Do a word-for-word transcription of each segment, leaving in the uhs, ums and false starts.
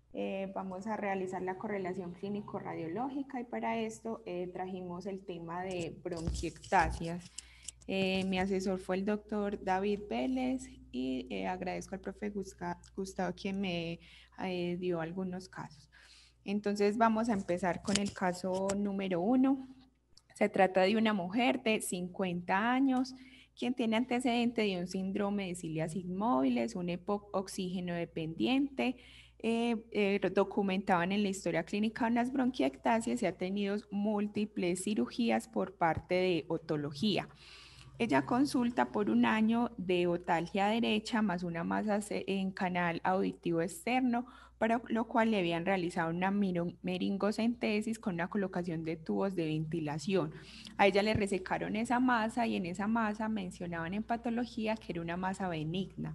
Eh, vamos a realizar la correlación clínico-radiológica y para esto eh, trajimos el tema de bronquiectasias. Eh, mi asesor fue el doctor David Vélez y eh, agradezco al profe Gustavo quien me eh, dio algunos casos. Entonces vamos a empezar con el caso número uno. Se trata de una mujer de cincuenta años quien tiene antecedente de un síndrome de cilias inmóviles, un EPOC oxígeno dependiente, eh, eh, documentaban en la historia clínica unas bronquiectasias y ha tenido múltiples cirugías por parte de otología. Ella consulta por un año de otalgia derecha más una masa en canal auditivo externo, para lo cual le habían realizado una meringocentesis con una colocación de tubos de ventilación. A ella le resecaron esa masa y en esa masa mencionaban en patología que era una masa benigna.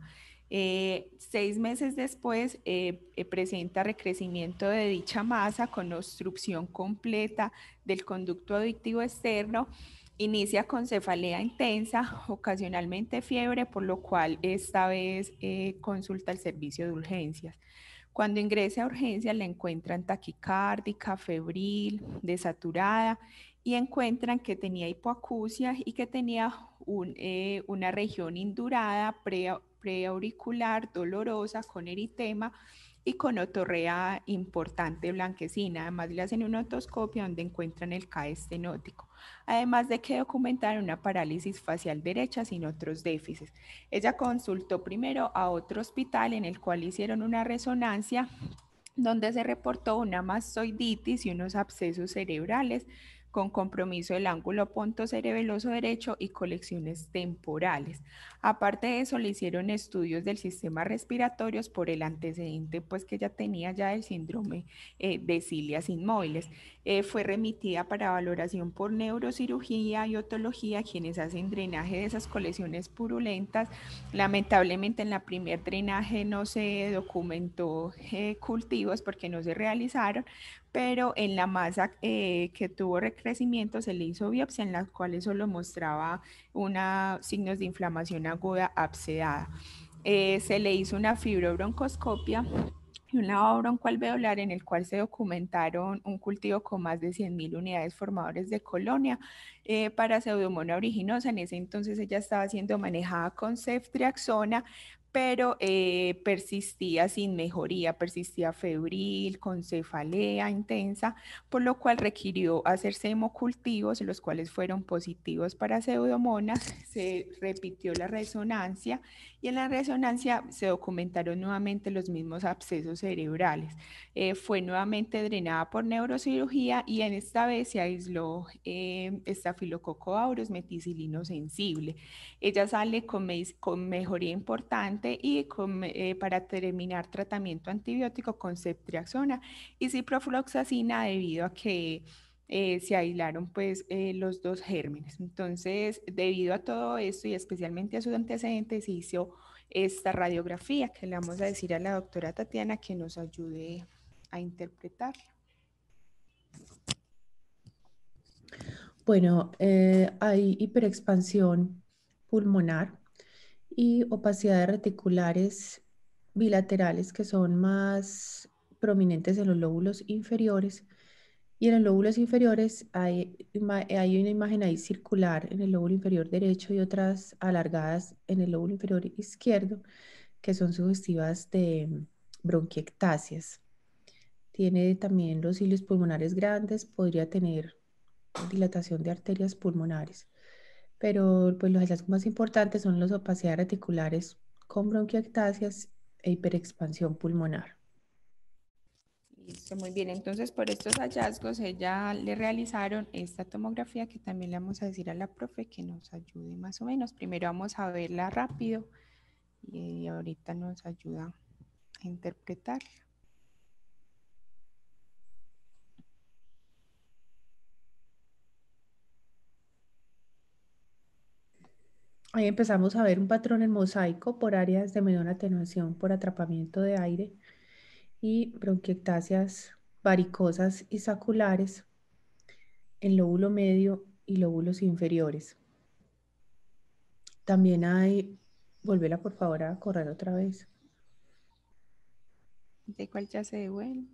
Eh, seis meses después eh, eh, presenta recrecimiento de dicha masa con obstrucción completa del conducto auditivo externo. Inicia con cefalea intensa, ocasionalmente fiebre, por lo cual esta vez eh, consulta el servicio de urgencias. Cuando ingresa a urgencias le encuentran taquicárdica, febril, desaturada y encuentran que tenía hipoacusia y que tenía un, eh, una región indurada pre, preauricular dolorosa con eritema y con otorrea importante blanquecina. Además le hacen una otoscopia donde encuentran el C A E estenótico. Además de que documentaron una parálisis facial derecha sin otros déficits. Ella consultó primero a otro hospital en el cual hicieron una resonancia donde se reportó una mastoiditis y unos abscesos cerebrales con compromiso del ángulo pontocerebeloso derecho y colecciones temporales. Aparte de eso, le hicieron estudios del sistema respiratorio por el antecedente pues, que ella tenía ya del síndrome eh, de cilias inmóviles. Eh, fue remitida para valoración por neurocirugía y otología, quienes hacen drenaje de esas colecciones purulentas. Lamentablemente en la primer drenaje no se documentó eh, cultivos porque no se realizaron, pero en la masa eh, que tuvo recrecimiento se le hizo biopsia en las cuales solo mostraba una, signos de inflamación aguda abscedada. Eh, se le hizo una fibrobroncoscopia y un lavado broncoalveolar en el cual se documentaron un cultivo con más de cien mil unidades formadores de colonia eh, para Pseudomonas aeruginosa. En ese entonces ella estaba siendo manejada con ceftriaxona, pero eh, persistía sin mejoría, persistía febril, con cefalea intensa, por lo cual requirió hacerse hemocultivos, los cuales fueron positivos para Pseudomonas. Se repitió la resonancia y en la resonancia se documentaron nuevamente los mismos abscesos cerebrales. Eh, fue nuevamente drenada por neurocirugía y en esta vez se aisló eh, estafilococo aureus meticilino sensible. Ella sale con, me con mejoría importante y con, eh, para terminar tratamiento antibiótico con ceftriaxona y ciprofloxacina debido a que eh, se aislaron pues eh, los dos gérmenes. Entonces, debido a todo esto y especialmente a sus antecedentes, se hizo esta radiografía que le vamos a decir a la doctora Tatiana que nos ayude a interpretarla. Bueno, eh, hay hiperexpansión pulmonar y opacidades reticulares bilaterales que son más prominentes en los lóbulos inferiores. Y en los lóbulos inferiores hay, hay una imagen ahí circular en el lóbulo inferior derecho y otras alargadas en el lóbulo inferior izquierdo que son sugestivas de bronquiectasias. Tiene también los cilios pulmonares grandes, podría tener dilatación de arterias pulmonares. Pero pues, los hallazgos más importantes son las opacidades reticulares con bronquiectasias e hiperexpansión pulmonar. Listo, muy bien. Entonces, por estos hallazgos, ella le realizaron esta tomografía que también le vamos a decir a la profe que nos ayude más o menos. Primero vamos a verla rápido y ahorita nos ayuda a interpretarla. Ahí empezamos a ver un patrón en mosaico por áreas de menor atenuación por atrapamiento de aire y bronquiectasias varicosas y saculares en lóbulo medio y lóbulos inferiores. También hay, volvela por favor a correr otra vez. ¿De cuál ya se devuelve?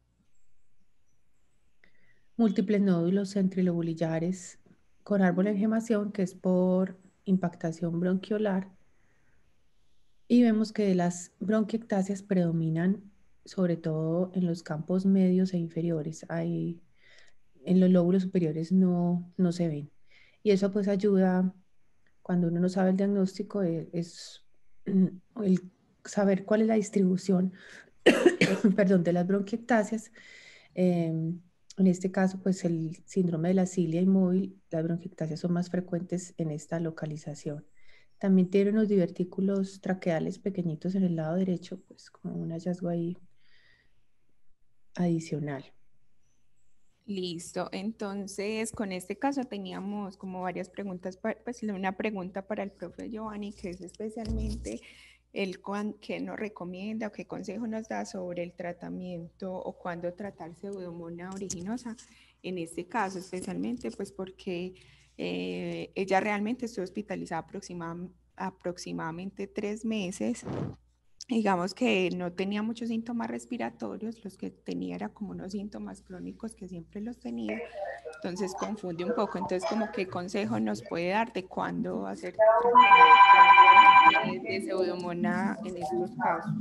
Múltiples nódulos centrilobulillares con árbol en gemación, que es por impactación bronquiolar. Y vemos que las bronquiectasias predominan sobre todo en los campos medios e inferiores. Hay, en los lóbulos superiores no, no se ven. Y eso pues ayuda, cuando uno no sabe el diagnóstico, e- es, mm, el saber cuál es la distribución, perdón, de las bronquiectasias. Em, en este caso, pues el síndrome de la cilia inmóvil, las bronquiectasias son más frecuentes en esta localización. También tiene unos divertículos traqueales pequeñitos en el lado derecho, pues como un hallazgo ahí adicional. Listo, entonces con este caso teníamos como varias preguntas, pa- pues una pregunta para el profe Giovanni, que es especialmente el cuan, qué nos recomienda o qué consejo nos da sobre el tratamiento o cuándo tratar pseudomonas originosa, en este caso especialmente pues porque eh, ella realmente estuvo hospitalizada aproxima- aproximadamente tres meses. Digamos que no tenía muchos síntomas respiratorios, los que tenía era como unos síntomas crónicos que siempre los tenía, entonces confunde un poco. Entonces, como qué consejo nos puede dar de cuándo hacer tratamiento de, de pseudomonas en estos casos?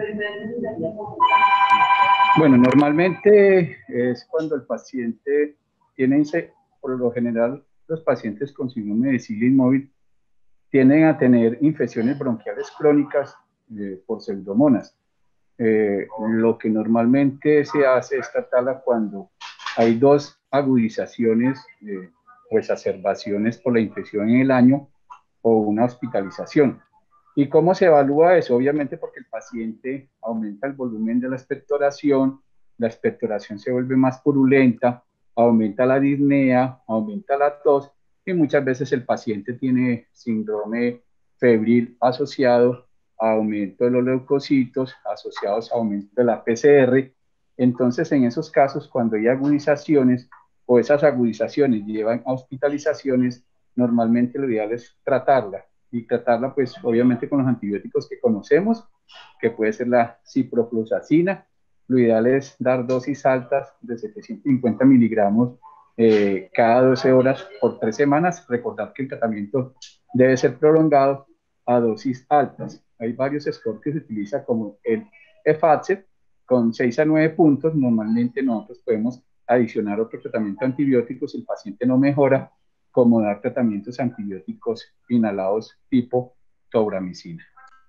Bueno, normalmente es cuando el paciente tiene, por lo general, los pacientes con síndrome de cilia inmóvil tienden a tener infecciones bronquiales crónicas eh, por pseudomonas. Eh, lo que normalmente se hace es tratarla cuando hay dos agudizaciones eh, o exacerbaciones por la infección en el año o una hospitalización. ¿Y cómo se evalúa eso? Obviamente porque el paciente aumenta el volumen de la expectoración, la expectoración se vuelve más purulenta, aumenta la disnea, aumenta la tos y muchas veces el paciente tiene síndrome febril asociado a aumento de los leucocitos, asociados a aumento de la P C R. Entonces, en esos casos, cuando hay agudizaciones o esas agudizaciones llevan a hospitalizaciones, normalmente lo ideal es tratarla y tratarla pues obviamente con los antibióticos que conocemos, que puede ser la ciprofloxacina. Lo ideal es dar dosis altas de setecientos cincuenta miligramos eh, cada doce horas por tres semanas. Recordar que el tratamiento debe ser prolongado a dosis altas. Hay varios scores que se utilizan como el F A C E con seis a nueve puntos. Normalmente nosotros podemos adicionar otro tratamiento antibiótico si el paciente no mejora, como dar tratamientos antibióticos inhalados tipo tobramicina.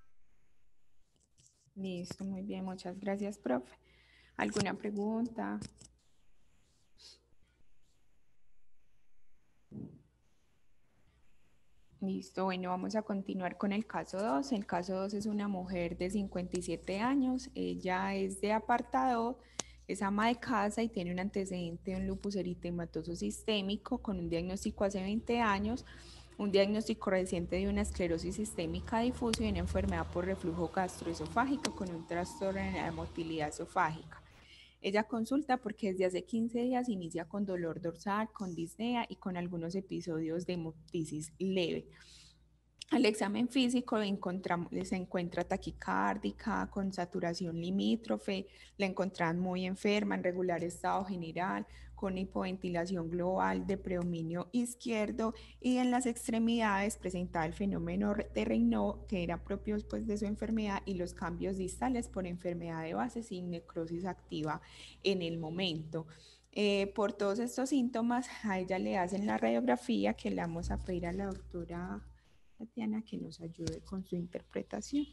Listo, muy bien, muchas gracias, profe. ¿Alguna pregunta? Listo, bueno, vamos a continuar con el caso dos. El caso dos es una mujer de cincuenta y siete años, ella es de apartado, es ama de casa y tiene un antecedente de un lupus eritematoso sistémico con un diagnóstico hace veinte años, un diagnóstico reciente de una esclerosis sistémica difusa y una enfermedad por reflujo gastroesofágico con un trastorno en la motilidad esofágica. Ella consulta porque desde hace quince días inicia con dolor dorsal, con disnea y con algunos episodios de hemoptisis leve. Al examen físico se encuentra taquicárdica, con saturación limítrofe, la encontraban muy enferma, en regular estado general, con hipoventilación global de predominio izquierdo y en las extremidades presentaba el fenómeno de Raynaud, que era propio pues, de su enfermedad, y los cambios distales por enfermedad de base sin necrosis activa en el momento. Eh, por todos estos síntomas, a ella le hacen la radiografía que le vamos a pedir a la doctora Tatiana que nos ayude con su interpretación.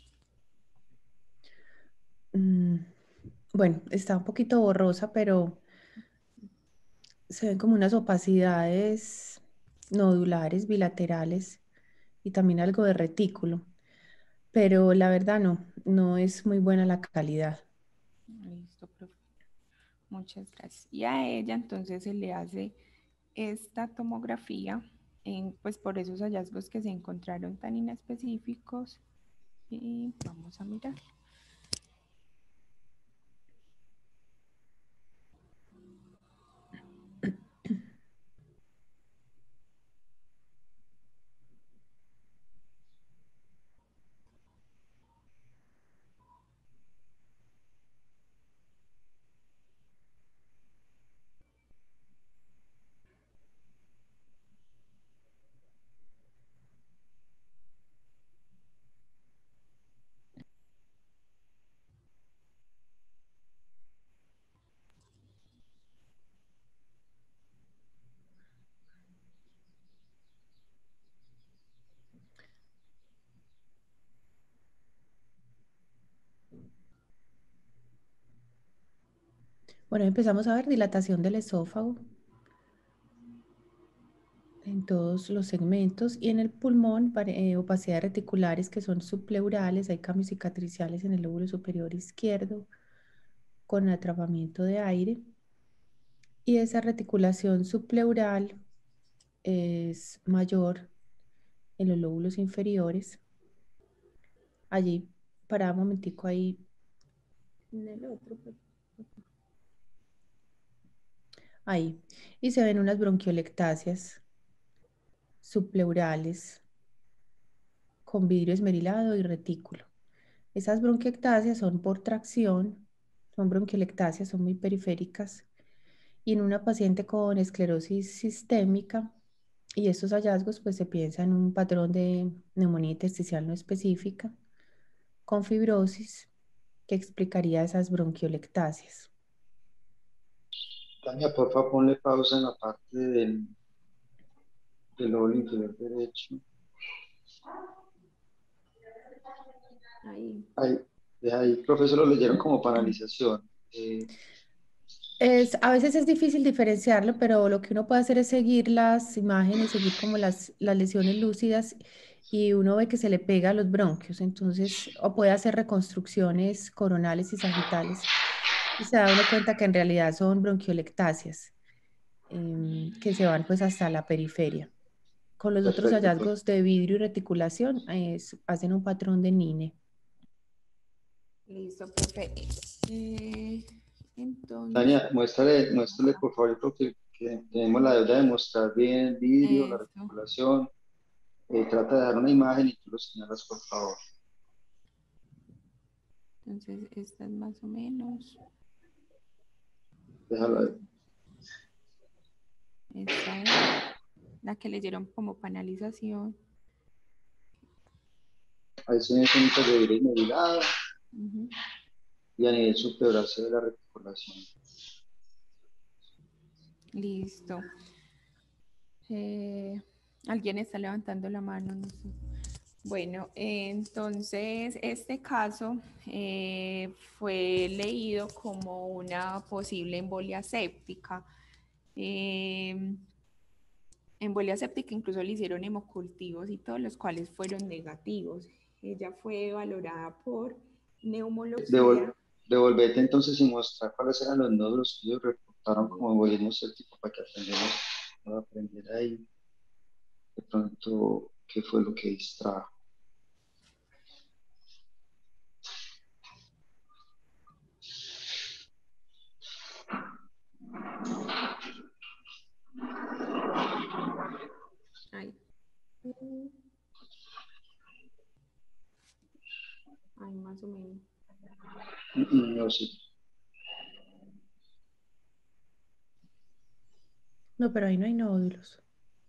Mm, bueno, está un poquito borrosa, pero se ven como unas opacidades nodulares, bilaterales y también algo de retículo, pero la verdad no, no es muy buena la calidad. Listo, profe. Muchas gracias. Y a ella entonces se le hace esta tomografía, en, pues por esos hallazgos que se encontraron tan inespecíficos. Y vamos a mirar. Bueno, empezamos a ver dilatación del esófago en todos los segmentos y en el pulmón, eh, opacidades reticulares que son subpleurales, hay cambios cicatriciales en el lóbulo superior izquierdo con atrapamiento de aire y esa reticulación subpleural es mayor en los lóbulos inferiores. Allí, para un momentico ahí, en el otro, ahí, y se ven unas bronquiolectasias subpleurales con vidrio esmerilado y retículo. Esas bronquiectasias son por tracción, son bronquiolectasias, son muy periféricas, y en una paciente con esclerosis sistémica, y estos hallazgos pues se piensa en un patrón de neumonía intersticial no específica, con fibrosis, que explicaría esas bronquiolectasias. Tania, porfa, ponle pausa en la parte del, del lóbulo inferior derecho. Ahí. Ahí, de ahí, profesor, lo leyeron como paralización. Eh, Es, a veces es difícil diferenciarlo, pero lo que uno puede hacer es seguir las imágenes, seguir como las, las lesiones lúcidas y uno ve que se le pega a los bronquios, entonces, o puede hacer reconstrucciones coronales y sagittales y se da uno cuenta que en realidad son bronquiolectasias em, que se van pues hasta la periferia. Con los otros perfecto, profe. hallazgos de vidrio y reticulación es- hacen un patrón de N I N E. Listo, profe. Eh, entonces, Tania, muéstrale, muéstrale, por favor, profe, que tenemos la deuda de mostrar bien el vidrio, la esto. reticulación. Eh, trata de dar una imagen y tú lo señalas, por favor. Entonces, esta es más o menos. Déjalo ahí. Esta es la que leyeron como panalización. Ahí se ven sonitas de vidrio inmovilado Uh-huh. y a nivel superior se ve la reticulación. Listo. Eh, Alguien está levantando la mano, no sé. Bueno, eh, entonces este caso eh, fue leído como una posible embolia séptica. Eh, embolia séptica incluso le hicieron hemocultivos y todos los cuales fueron negativos. Ella fue valorada por neumología. Devol devolvete entonces y mostrar cuáles eran los nódulos que ellos reportaron como embolismo séptico para que aprendamos a aprender ahí de pronto qué fue lo que distrajo. Ay. Ay, más o menos. No, sí. No, pero ahí no hay nódulos.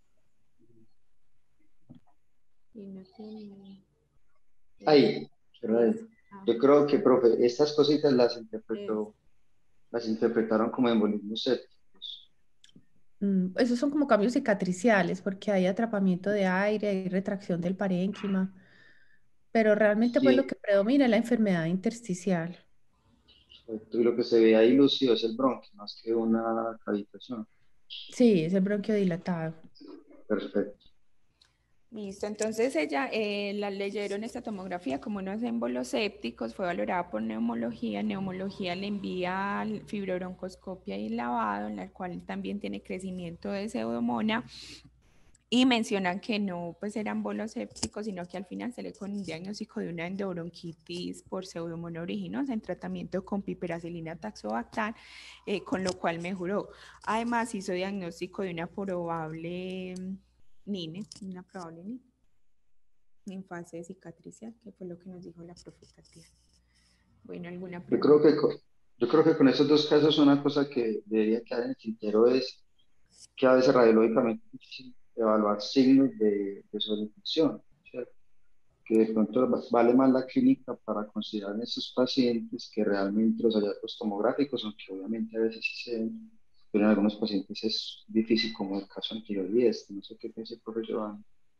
Y no tiene... Ahí, pero ahí. Ah, Yo creo que, profe, estas cositas las es- interpretó, las interpretaron como embolismos sépticos. Mm, esos son como cambios cicatriciales porque hay atrapamiento de aire, hay retracción del parénquima, pero realmente pues lo Sí, que predomina es la enfermedad intersticial. y lo que se ve ahí lúcido es el bronquio, más que una cavitación. Sí, es el bronquio dilatado. Perfecto. Listo, entonces ella eh, la leyeron esta tomografía como unos émbolos sépticos, fue valorada por neumología, neumología le envía fibrobroncoscopia y lavado, en la cual también tiene crecimiento de pseudomonas y mencionan que no pues eran bolos sépticos, sino que al final se le con un diagnóstico de una endobronquitis por pseudomonas originosa en tratamiento con piperacilina taxobactam, eh, con lo cual mejoró. Además hizo diagnóstico de una probable N I N E, una probable N I N E, en fase cicatricial, que fue lo que nos dijo la profe Tatiana. Bueno, ¿alguna Yo creo pregunta? que con, yo creo que con estos dos casos una cosa que debería quedar en el tintero es que a veces radiológicamente es difícil evaluar signos de, de sobreinfección, ¿cierto? Que de pronto vale más la clínica para considerar en estos pacientes que realmente los hallazgos tomográficos, aunque obviamente a veces sí se ven, pero en algunos pacientes es difícil, como el caso anterior y este. No sé qué piensa el profesor Joan.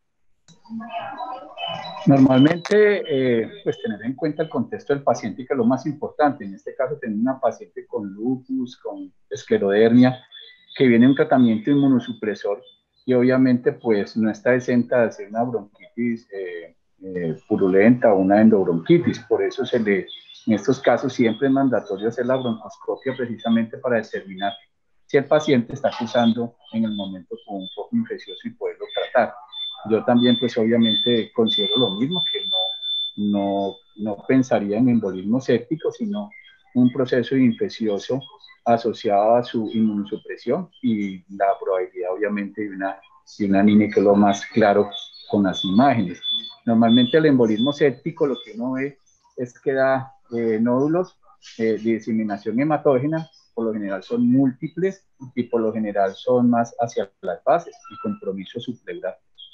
Normalmente, eh, pues tener en cuenta el contexto del paciente, que es lo más importante. En este caso, tener una paciente con lupus, con esclerodermia, que viene un tratamiento inmunosupresor y obviamente pues no está exenta de hacer una bronquitis eh, eh, purulenta o una endobronquitis. Por eso se le, en estos casos siempre es mandatorio hacer la broncoscopia precisamente para determinar si el paciente está acusando en el momento con un foco infeccioso y poderlo tratar. Yo también pues obviamente considero lo mismo, que no, no, no pensaría en embolismo séptico, sino un proceso infeccioso asociado a su inmunosupresión y la probabilidad obviamente de una, de una anemia, que es lo más claro con las imágenes. Normalmente el embolismo séptico lo que uno ve es que da eh, nódulos eh, de diseminación hematógena, por lo general son múltiples y por lo general son más hacia las bases y compromiso subpleural.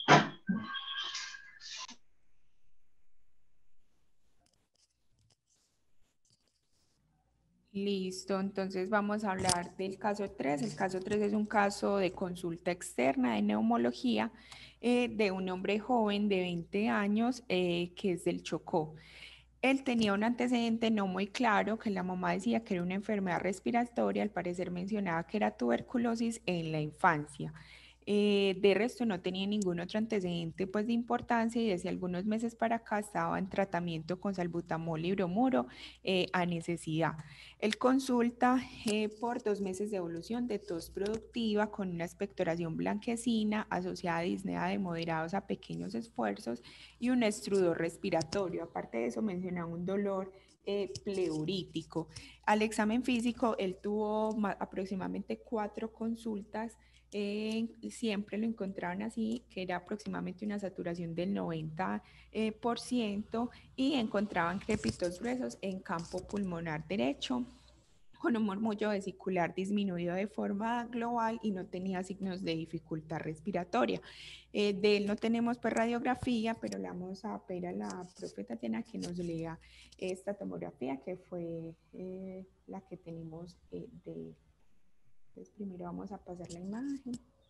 Listo, entonces vamos a hablar del caso tres. El caso tres es un caso de consulta externa de neumología eh, de un hombre joven de veinte años eh, que es del Chocó. Él tenía un antecedente no muy claro, que la mamá decía que era una enfermedad respiratoria, al parecer mencionaba que era tuberculosis en la infancia. Eh, de resto no tenía ningún otro antecedente pues de importancia y desde algunos meses para acá estaba en tratamiento con salbutamol y bromuro eh, a necesidad. Él consulta eh, por dos meses de evolución de tos productiva con una expectoración blanquecina asociada a disnea de moderados a pequeños esfuerzos y un estrudor respiratorio. Aparte de eso mencionaba un dolor eh, pleurítico. Al examen físico, él tuvo aproximadamente cuatro consultas. Eh, siempre lo encontraban así, que era aproximadamente una saturación del noventa por ciento y encontraban crépitos gruesos en campo pulmonar derecho, con un murmullo vesicular disminuido de forma global y no tenía signos de dificultad respiratoria. Eh, de él no tenemos pues radiografía, pero le vamos a pedir a la profe Tatiana que nos lea esta tomografía, que fue eh, la que tenemos eh, de él. Entonces primero vamos a pasar la imagen.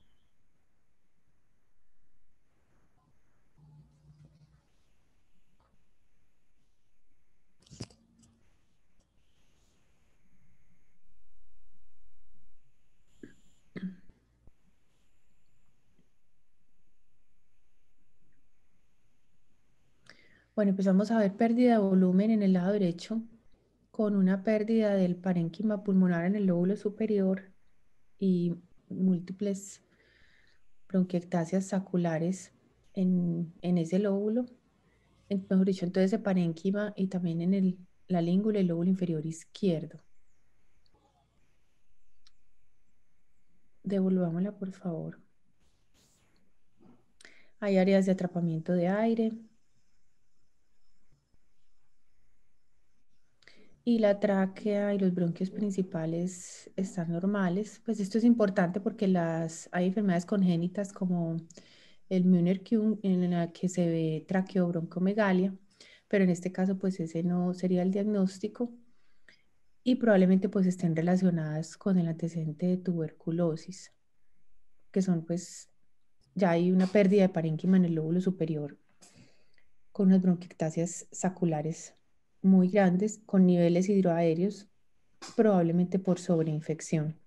Bueno, empezamos a ver pérdida de volumen en el lado derecho, con una pérdida del parénquima pulmonar en el lóbulo superior y múltiples bronquiectasias saculares en, en ese lóbulo, en, mejor dicho, en todo ese parénquima y también en el, la língula y el lóbulo inferior izquierdo. Devolvámosla, por favor. Hay áreas de atrapamiento de aire. Y la tráquea y los bronquios principales están normales. Pues esto es importante porque las, hay enfermedades congénitas como el Müller-Kühn en la que se ve traqueobroncomegalia, pero en este caso pues ese no sería el diagnóstico y probablemente pues estén relacionadas con el antecedente de tuberculosis, que son pues, ya hay una pérdida de parénquima en el lóbulo superior con unas bronquiectasias saculares muy grandes con niveles hidroaéreos, probablemente por sobreinfección.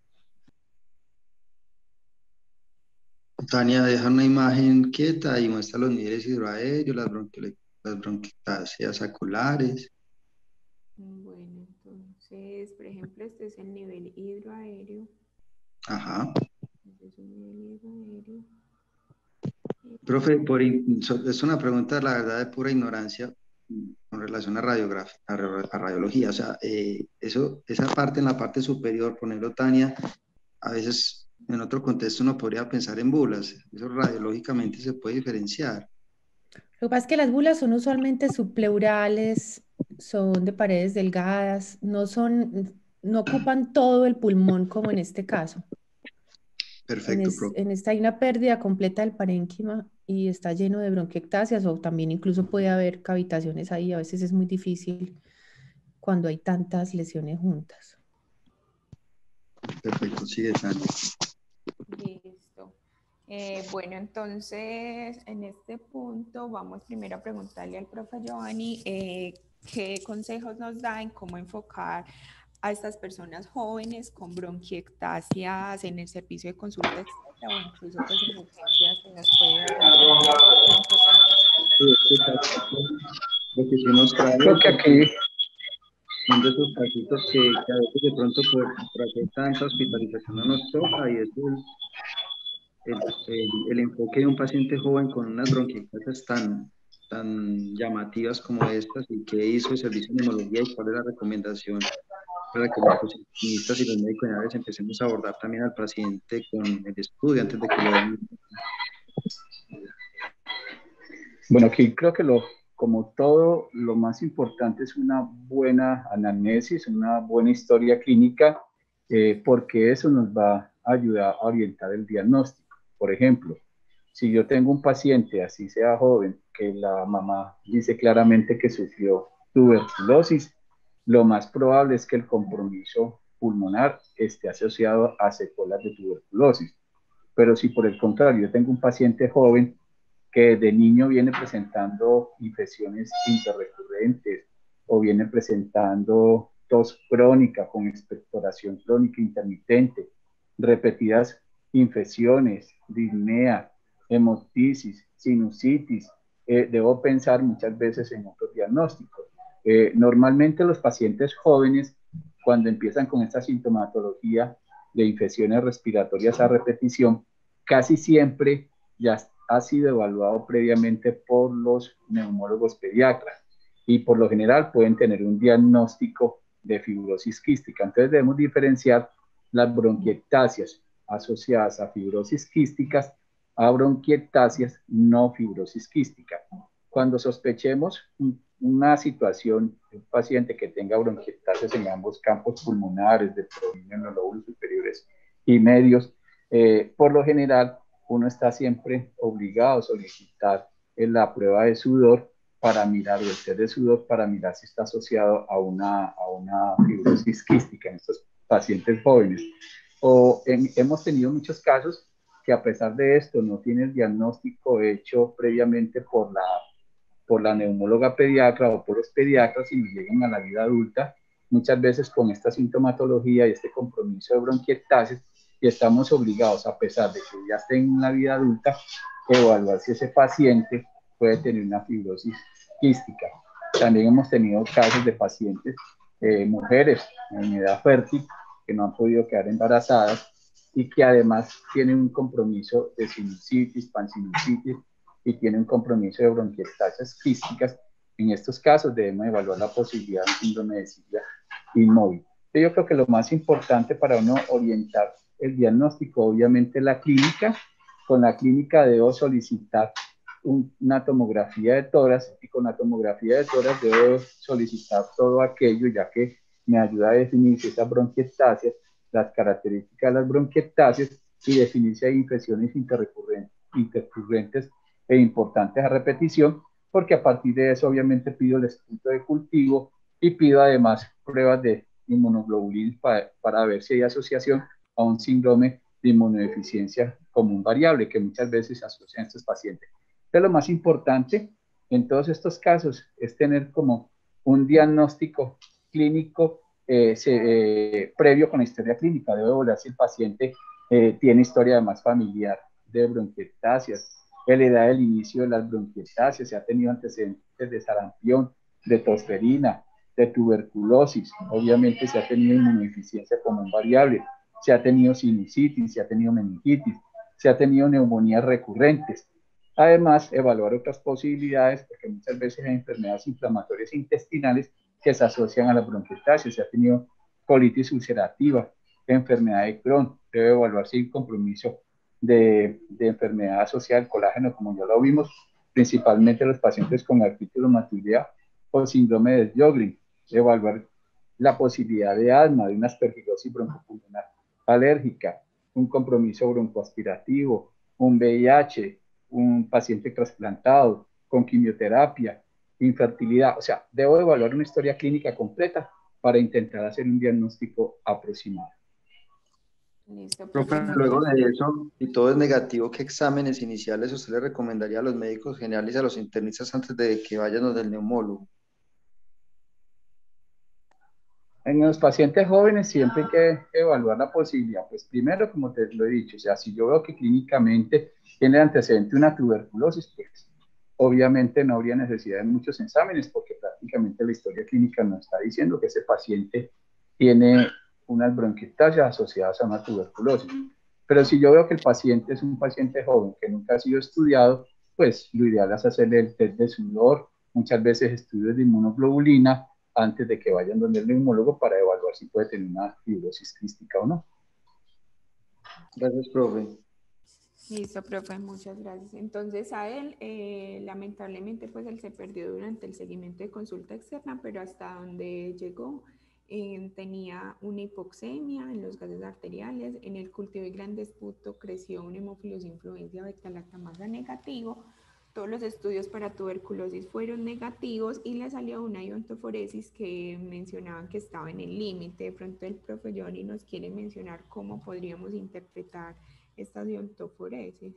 Tania deja una imagen quieta y muestra los niveles hidroaéreos, las, bronquiole- las bronquiectasias saculares. Bueno, entonces, por ejemplo, este es el nivel hidroaéreo. Ajá. Este es un nivel hidroaéreo. Profe, por in- so- es una pregunta, la verdad, de pura ignorancia mm, con relación a radiografía, a, ra- a radiología. O sea, eh, eso, esa parte en la parte superior, ponerlo Tania, a veces en otro contexto uno podría pensar en bulas. Eso radiológicamente se puede diferenciar. Lo que pasa es que las bulas son usualmente subpleurales, son de paredes delgadas, no son, no ocupan todo el pulmón como en este caso. En, Perfecto, es, profe. en esta hay una pérdida completa del parénquima y está lleno de bronquiectasias o también incluso puede haber cavitaciones ahí. A veces es muy difícil cuando hay tantas lesiones juntas. Perfecto, sigue, Tania. Listo. Eh, bueno, entonces en este punto vamos primero a preguntarle al profe Giovanni eh, qué consejos nos da en cómo enfocar a estas personas jóvenes con bronquiectasias en el servicio de consulta externa o incluso pues en urgencias, si nos puede dar algunos puntos en Sí, es que tal cual, lo que sí nos trae, Creo que porque aquí, son de esos casitos que, que a veces de pronto por, por hacer tanta hospitalización no nos toca, y es el, el, el- el enfoque de un paciente joven con unas bronquiectasias tan, tan llamativas como estas, y qué hizo el servicio de neumología y cuál es la recomendación para que los posicionistas y los médicos generales empecemos a abordar también al paciente con el estudio antes de que lo den. bueno, aquí creo que lo, como todo, lo más importante es una buena anamnesis, una buena historia clínica, eh, porque eso nos va a ayudar a orientar el diagnóstico. Por ejemplo, si yo tengo un paciente, así sea joven, que la mamá dice claramente que sufrió tuberculosis, lo más probable es que el compromiso pulmonar esté asociado a secuelas de tuberculosis. Pero si por el contrario yo tengo un paciente joven que de niño viene presentando infecciones interrecurrentes o viene presentando tos crónica con expectoración crónica intermitente, repetidas infecciones, disnea, hemotisis, sinusitis, eh, debo pensar muchas veces en otros diagnósticos. Eh, normalmente los pacientes jóvenes, cuando empiezan con esta sintomatología de infecciones respiratorias a repetición, casi siempre ya ha sido evaluado previamente por los neumólogos pediatras y por lo general pueden tener un diagnóstico de fibrosis quística. Entonces debemos diferenciar las bronquiectasias asociadas a fibrosis quísticas a bronquiectasias no fibrosis quística. Cuando sospechemos una situación de un paciente que tenga bronquiectasias en ambos campos pulmonares, de predominio en los lóbulos superiores y medios, eh, por lo general uno está siempre obligado a solicitar la prueba de sudor para mirar, o el test de sudor para mirar si está asociado a una, a una fibrosis quística en estos pacientes jóvenes. O en, hemos tenido muchos casos que a pesar de esto no tiene el diagnóstico hecho previamente por la, por la neumóloga pediatra o por los pediatras y llegan a la vida adulta, muchas veces con esta sintomatología y este compromiso de bronquiectasis, y estamos obligados, a pesar de que ya esté en la vida adulta, evaluar si ese paciente puede tener una fibrosis quística. También hemos tenido casos de pacientes, eh, mujeres en edad fértil, que no han podido quedar embarazadas y que además tienen un compromiso de sinusitis, pansinusitis y tienen un compromiso de bronquiectasias quísticas. En estos casos debemos evaluar la posibilidad de un síndrome de silla inmóvil. Yo creo que lo más importante para uno orientar el diagnóstico, obviamente la clínica. Con la clínica debo solicitar un, una tomografía de tórax y con la tomografía de tórax debo solicitar todo aquello, ya que me ayuda a definir si esas bronquiectasias, las características de las bronquiectasias y definir si hay infecciones interrecurrentes, intercurrentes e importantes a repetición, porque a partir de eso obviamente pido el estudio de cultivo y pido además pruebas de inmunoglobulina para, para ver si hay asociación a un síndrome de inmunodeficiencia común variable que muchas veces se asocian a estos pacientes. Entonces, lo más importante en todos estos casos es tener como un diagnóstico clínico eh, se, eh, previo con la historia clínica. Debo evaluar si el paciente eh, tiene historia además familiar de bronquiectasias, la edad del inicio de las bronquiectasias, si ha tenido antecedentes de sarampión, de tosferina, de tuberculosis, obviamente si ha tenido inmunodeficiencia común variable, si ha tenido sinusitis, si ha tenido meningitis, si ha tenido neumonías recurrentes. Además, evaluar otras posibilidades, porque muchas veces hay enfermedades inflamatorias intestinales que se asocian a la bronquiectasia. Si ha tenido colitis ulcerativa, enfermedad de Crohn, debe evaluar si hay compromiso de, de enfermedad asociada al colágeno, como ya lo vimos, principalmente los pacientes con artritis reumatoidea o síndrome de Sjögren. Evaluar la posibilidad de asma, de una aspergilosis broncopulmonar alérgica, un compromiso broncoaspirativo, un V I H, un paciente trasplantado con quimioterapia, infertilidad. O sea, debo evaluar una historia clínica completa para intentar hacer un diagnóstico aproximado. Listo, Profe, profe, luego muchas. de eso, si todo es negativo, ¿qué exámenes iniciales usted le recomendaría a los médicos generales y a los internistas antes de que vayan donde el neumólogo? En los pacientes jóvenes siempre hay que evaluar la posibilidad. Pues primero, como te lo he dicho, o sea, si yo veo que clínicamente tiene antecedente una tuberculosis, pues obviamente no habría necesidad de muchos exámenes porque prácticamente la historia clínica nos está diciendo que ese paciente tiene unas bronquiectasias asociadas a una tuberculosis. Pero si yo veo que el paciente es un paciente joven que nunca ha sido estudiado, pues lo ideal es hacerle el test de sudor, muchas veces estudios de inmunoglobulina, antes de que vayan donde el neumólogo para evaluar si puede tener una fibrosis quística o no. Gracias, profe. Listo, profe, muchas gracias. Entonces a él, eh, lamentablemente, pues él se perdió durante el seguimiento de consulta externa, pero hasta donde llegó eh, tenía una hipoxemia en los gases arteriales, en el cultivo de gran disputo creció una hemófilos influencia beta-lactamasa negativo, todos los estudios para tuberculosis fueron negativos y le salió una iontoforesis que mencionaban que estaba en el límite. De pronto el profe Johnny nos quiere mencionar cómo podríamos interpretar esta iontoforesis.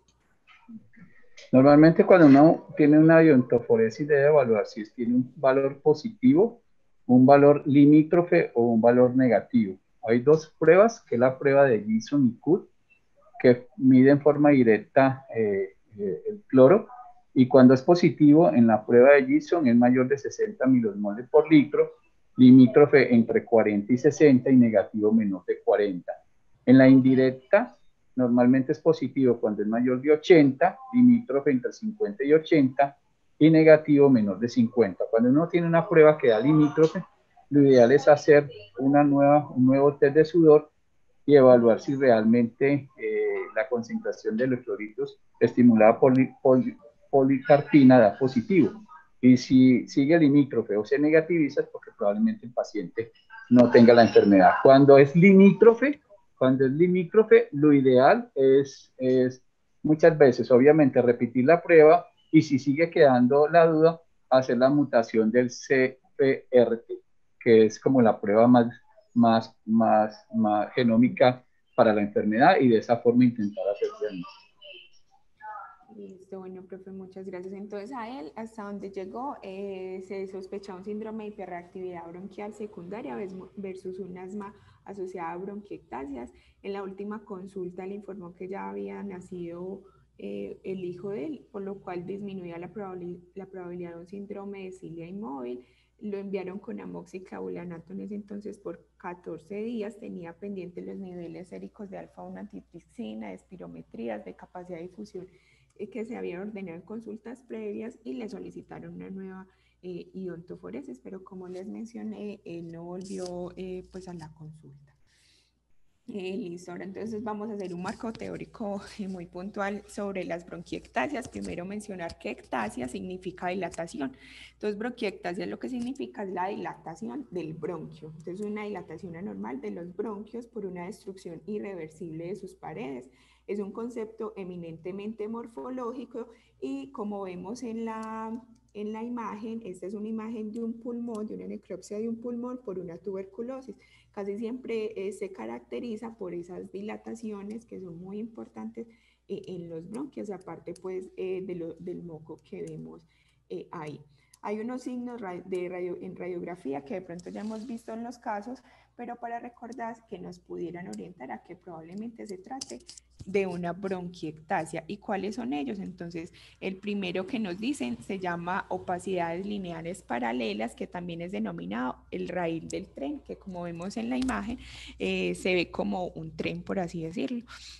Normalmente cuando uno tiene una iontoforesis debe evaluar si tiene un valor positivo, un valor limítrofe o un valor negativo. Hay dos pruebas, que es la prueba de Gibson y Cook, que mide en forma directa eh, eh, el cloro, y cuando es positivo en la prueba de Gibson es mayor de sesenta milosmoles por litro, limítrofe entre cuarenta y sesenta y negativo menor de cuarenta. En la indirecta normalmente es positivo cuando es mayor de ochenta, limítrofe entre cincuenta y ochenta y negativo menor de cincuenta. Cuando uno tiene una prueba que da limítrofe, lo ideal es hacer una nueva, un nuevo test de sudor y evaluar si realmente eh, la concentración de electrolitos estimulada por poli, poli, policarpina da positivo. Y si sigue limítrofe o se negativiza, es porque probablemente el paciente no tenga la enfermedad. Cuando es limítrofe, cuando es limítrofe, lo ideal es, es muchas veces, obviamente, repetir la prueba y si sigue quedando la duda, hacer la mutación del C P R T, que es como la prueba más Más, más, más genómica para la enfermedad y de esa forma intentar hacer diagnóstico. Listo, bueno, profe, muchas gracias. Entonces a él, hasta donde llegó, eh, se sospechaba un síndrome de hiperreactividad bronquial secundaria versus un asma asociada a bronquiectasias. En la última consulta le informó que ya había nacido eh, el hijo de él, por lo cual disminuía la, probabilidad, la probabilidad de un síndrome de cilia inmóvil. Lo enviaron con amoxiclavulanato en ese entonces por catorce días, tenía pendientes los niveles séricos de alfa uno antitripsina, de espirometrías, de capacidad de difusión que se habían ordenado en consultas previas y le solicitaron una nueva eh, iontoforesis, pero como les mencioné, él no volvió eh, pues a la consulta. Eh, listo, ahora entonces vamos a hacer un marco teórico eh, muy puntual sobre las bronquiectasias. Primero mencionar que ectasia significa dilatación. Entonces bronquiectasia lo que significa es la dilatación del bronquio. Entonces una dilatación anormal de los bronquios por una destrucción irreversible de sus paredes. Es un concepto eminentemente morfológico y como vemos en la, en la imagen, esta es una imagen de un pulmón, de una necropsia de un pulmón por una tuberculosis. Casi siempre eh, se caracteriza por esas dilataciones que son muy importantes eh, en los bronquios, aparte pues eh, de lo, del moco que vemos eh, ahí. Hay unos signos de radio, en radiografía que de pronto ya hemos visto en los casos, pero para recordar que nos pudieran orientar a que probablemente se trate de una bronquiectasia. ¿Y cuáles son ellos? Entonces, el primero que nos dicen se llama opacidades lineares paralelas, que también es denominado el raíl del tren, que como vemos en la imagen, eh, se ve como un tren, por así decirlo.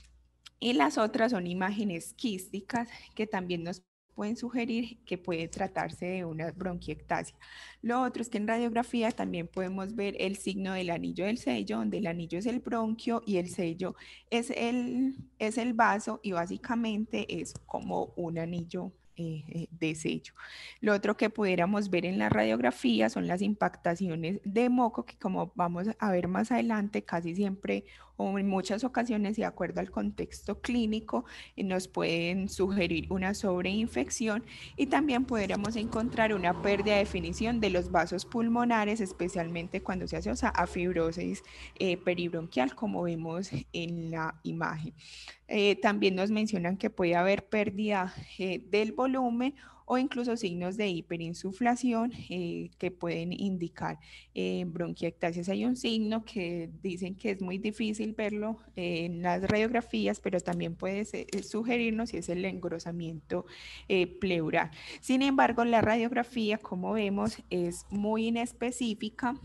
Y las otras son imágenes quísticas, que también nos pueden sugerir que puede tratarse de una bronquiectasia. Lo otro es que en radiografía también podemos ver el signo del anillo del sello, donde el anillo es el bronquio y el sello es el, es el vaso, y básicamente es como un anillo eh, de sello. Lo otro que pudiéramos ver en la radiografía son las impactaciones de moco, que como vamos a ver más adelante, casi siempre o en muchas ocasiones, de acuerdo al contexto clínico, eh, nos pueden sugerir una sobreinfección y también podríamos encontrar una pérdida de definición de los vasos pulmonares, especialmente cuando se asocia a fibrosis eh, peribronquial, como vemos en la imagen. Eh, también nos mencionan que puede haber pérdida eh, del volumen o incluso signos de hiperinsuflación eh, que pueden indicar eh, bronquiectasias. Hay un signo que dicen que es muy difícil verlo eh, en las radiografías, pero también puede ser, sugerirnos si es el engrosamiento eh, pleural. Sin embargo, la radiografía, como vemos, es muy inespecífica.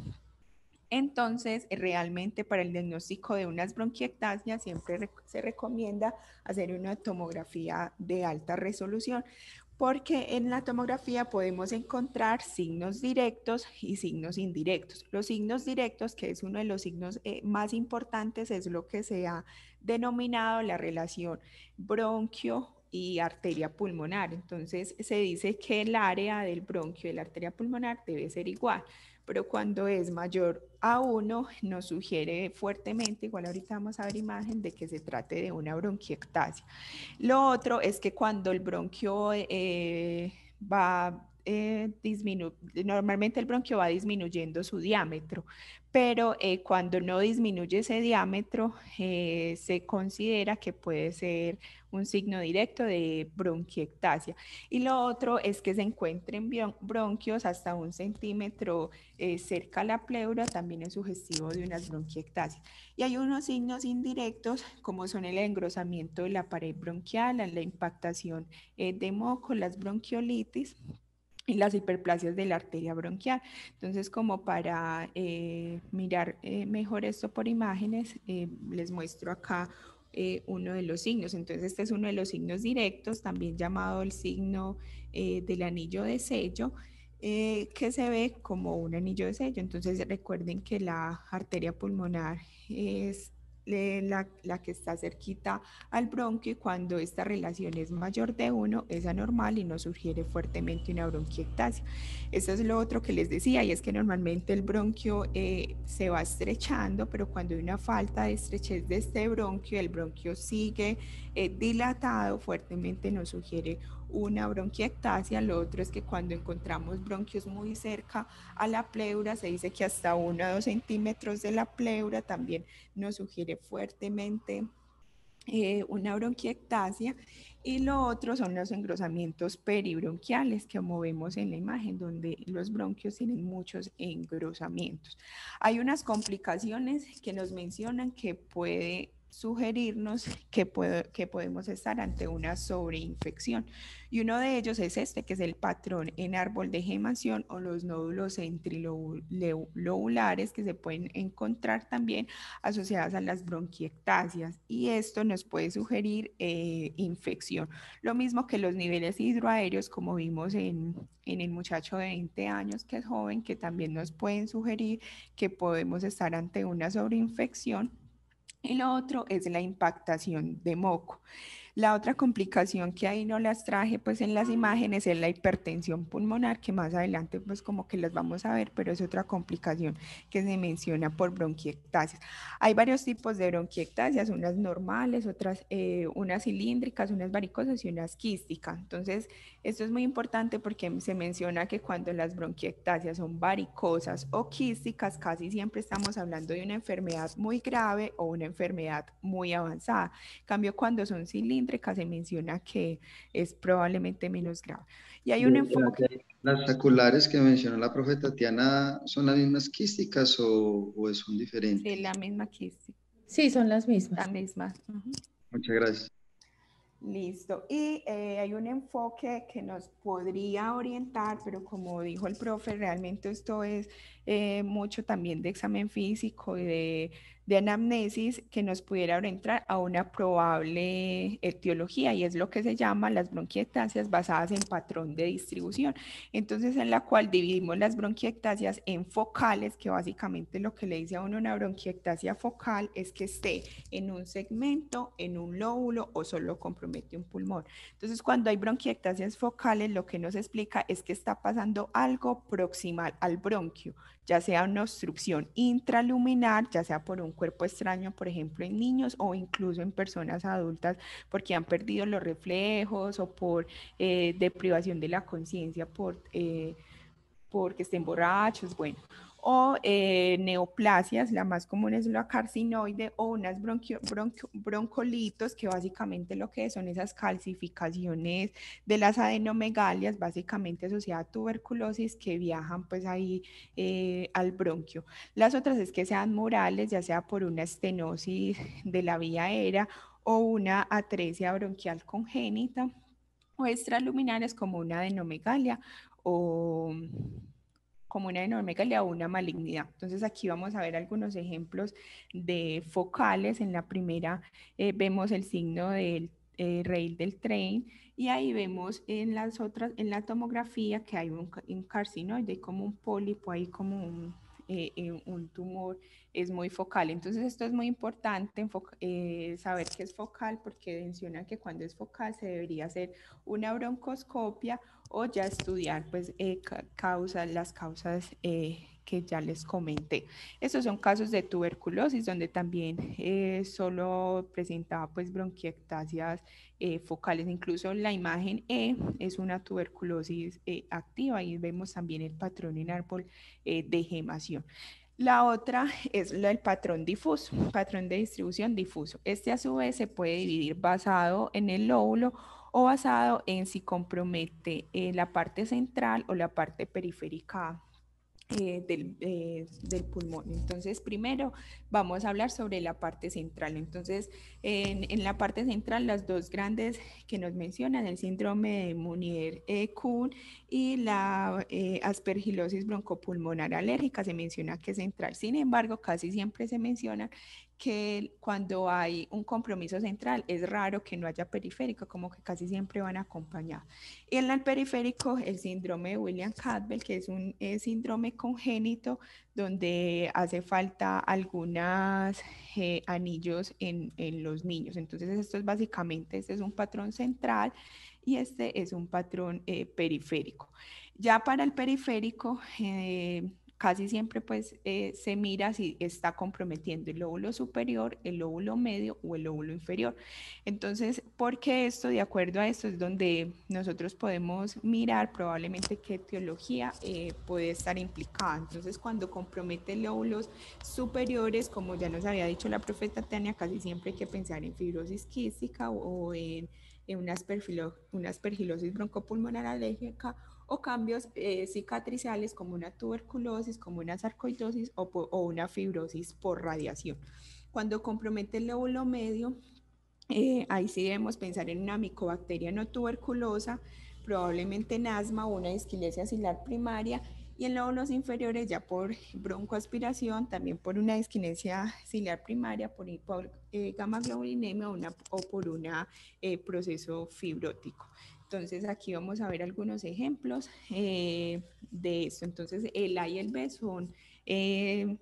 Entonces, realmente para el diagnóstico de unas bronquiectasias siempre rec- se recomienda hacer una tomografía de alta resolución, porque en la tomografía podemos encontrar signos directos y signos indirectos. Los signos directos, que es uno de los signos eh, más importantes, es lo que se ha denominado la relación bronquio y arteria pulmonar. Entonces, se dice que el área del bronquio y la arteria pulmonar debe ser igual, pero cuando es mayor a uno nos sugiere fuertemente, igual ahorita vamos a ver imagen, de que se trate de una bronquiectasia. Lo otro es que cuando el bronquio eh, va eh, disminu normalmente el bronquio va disminuyendo su diámetro, pero eh, cuando no disminuye ese diámetro eh, se considera que puede ser un signo directo de bronquiectasia. Y lo otro es que se encuentren bronquios hasta un centímetro eh, cerca a la pleura, también es sugestivo de unas bronquiectasias. Y hay unos signos indirectos como son el engrosamiento de la pared bronquial, la impactación eh, de moco, las bronquiolitis y las hiperplasias de la arteria bronquial. Entonces, como para eh, mirar eh, mejor esto por imágenes, eh, les muestro acá eh, uno de los signos. Entonces, este es uno de los signos directos, también llamado el signo eh, del anillo de sello, eh, que se ve como un anillo de sello. Entonces, recuerden que la arteria pulmonar es la, la que está cerquita al bronquio, y cuando esta relación es mayor de uno es anormal y nos sugiere fuertemente una bronquiectasia. Eso es lo otro que les decía, y es que normalmente el bronquio eh, se va estrechando, pero cuando hay una falta de estrechez de este bronquio, el bronquio sigue eh, dilatado, fuertemente nos sugiere una bronquiectasia. Lo otro es que cuando encontramos bronquios muy cerca a la pleura, se dice que hasta uno a dos centímetros de la pleura, también nos sugiere fuertemente eh, una bronquiectasia. Y lo otro son los engrosamientos peribronquiales que como vemos en la imagen, donde los bronquios tienen muchos engrosamientos. Hay unas complicaciones que nos mencionan que puede sugerirnos que, puede, que podemos estar ante una sobreinfección. Y uno de ellos es este, que es el patrón en árbol de gemación o los nódulos centrilobulares que se pueden encontrar también asociadas a las bronquiectasias, y esto nos puede sugerir eh, infección. Lo mismo que los niveles hidroaéreos, como vimos en, en el muchacho de veinte años que es joven, que también nos pueden sugerir que podemos estar ante una sobreinfección. Y lo otro es la impactación de moco. La otra complicación que ahí no las traje pues en las imágenes es la hipertensión pulmonar, que más adelante pues como que las vamos a ver, pero es otra complicación que se menciona por bronquiectasias. Hay varios tipos de bronquiectasias, unas normales, otras, eh, unas cilíndricas, unas varicosas y unas quísticas. Entonces, esto es muy importante porque se menciona que cuando las bronquiectasias son varicosas o quísticas, casi siempre estamos hablando de una enfermedad muy grave o una enfermedad muy avanzada. En cambio, cuando son cilíndricas, se menciona que es probablemente menos grave. Y hay un enfoque... ¿Las saculares que mencionó la profe Tatiana son las mismas quísticas o, o son diferentes? Sí, la misma quística. Sí, son las mismas. La misma. Uh-huh. Muchas gracias. Listo. Y eh, hay un enfoque que nos podría orientar, pero como dijo el profe, realmente esto es eh, mucho también de examen físico y de, de anamnesis, que nos pudiera orientar a una probable etiología, y es lo que se llama las bronquiectasias basadas en patrón de distribución. Entonces, en la cual dividimos las bronquiectasias en focales, que básicamente lo que le dice a uno una bronquiectasia focal es que esté en un segmento, en un lóbulo o solo compromete un pulmón. Entonces, cuando hay bronquiectasias focales, lo que nos explica es que está pasando algo proximal al bronquio, ya sea una obstrucción intraluminar, ya sea por un cuerpo extraño, por ejemplo, en niños o incluso en personas adultas porque han perdido los reflejos o por eh, deprivación de la conciencia, por... Eh, porque estén borrachos, bueno, o eh, neoplasias, la más común es la carcinoide, o unas bronquio, bronquio, broncolitos, que básicamente lo que son esas calcificaciones de las adenomegalias, básicamente asociadas a tuberculosis, que viajan pues ahí eh, al bronquio. Las otras es que sean murales, ya sea por una estenosis de la vía aérea o una atresia bronquial congénita, o extraluminares como una adenomegalia o como una adenomegalia o una malignidad. Entonces aquí vamos a ver algunos ejemplos de focales. En la primera eh, vemos el signo del eh, rail del tren y ahí vemos en las otras, en la tomografía que hay un, un carcinoide, como un pólipo, ahí como un, eh, un tumor, es muy focal. Entonces esto es muy importante eh, saber que es focal porque menciona que cuando es focal se debería hacer una broncoscopia o ya estudiar pues eh, causas, las causas eh, que ya les comenté. Estos son casos de tuberculosis donde también eh, solo presentaba pues bronquiectasias eh, focales, incluso la imagen E es una tuberculosis eh, activa y vemos también el patrón en árbol eh, de gemación. La otra es el patrón difuso, patrón de distribución difuso. Este a su vez se puede dividir basado en el lóbulo o basado en si compromete eh, la parte central o la parte periférica eh, del, eh, del pulmón. Entonces, primero vamos a hablar sobre la parte central. Entonces, en, en la parte central, las dos grandes que nos mencionan, el síndrome de Meniere-Kuhn y la eh, aspergilosis broncopulmonar alérgica, se menciona que es central. Sin embargo, casi siempre se menciona que cuando hay un compromiso central es raro que no haya periférico, como que casi siempre van acompañados. Y en el periférico, el síndrome de Williams-Campbell, que es un eh, síndrome congénito donde hace falta algunos eh, anillos en, en los niños. Entonces esto es básicamente, este es un patrón central y este es un patrón eh, periférico. Ya para el periférico, eh, casi siempre pues eh, se mira si está comprometiendo el lóbulo superior, el lóbulo medio o el lóbulo inferior. Entonces, ¿por qué esto? De acuerdo a esto es donde nosotros podemos mirar probablemente qué etiología eh, puede estar implicada. Entonces, cuando compromete lóbulos superiores, como ya nos había dicho la profesora Tania, casi siempre hay que pensar en fibrosis quística o, o en, en una, aspergilo, una aspergilosis broncopulmonar alérgica o cambios eh, cicatriciales como una tuberculosis, como una sarcoidosis o, o una fibrosis por radiación. Cuando compromete el lóbulo medio, eh, ahí sí debemos pensar en una micobacteria no tuberculosa, probablemente en asma o una disquinesia axilar primaria, y en lóbulos inferiores ya por broncoaspiración, también por una disquinesia ciliar primaria, por, por eh, gamma-globulinemia o, una, o por un eh, proceso fibrótico. Entonces aquí vamos a ver algunos ejemplos eh, de esto. Entonces el A y el B son, eh,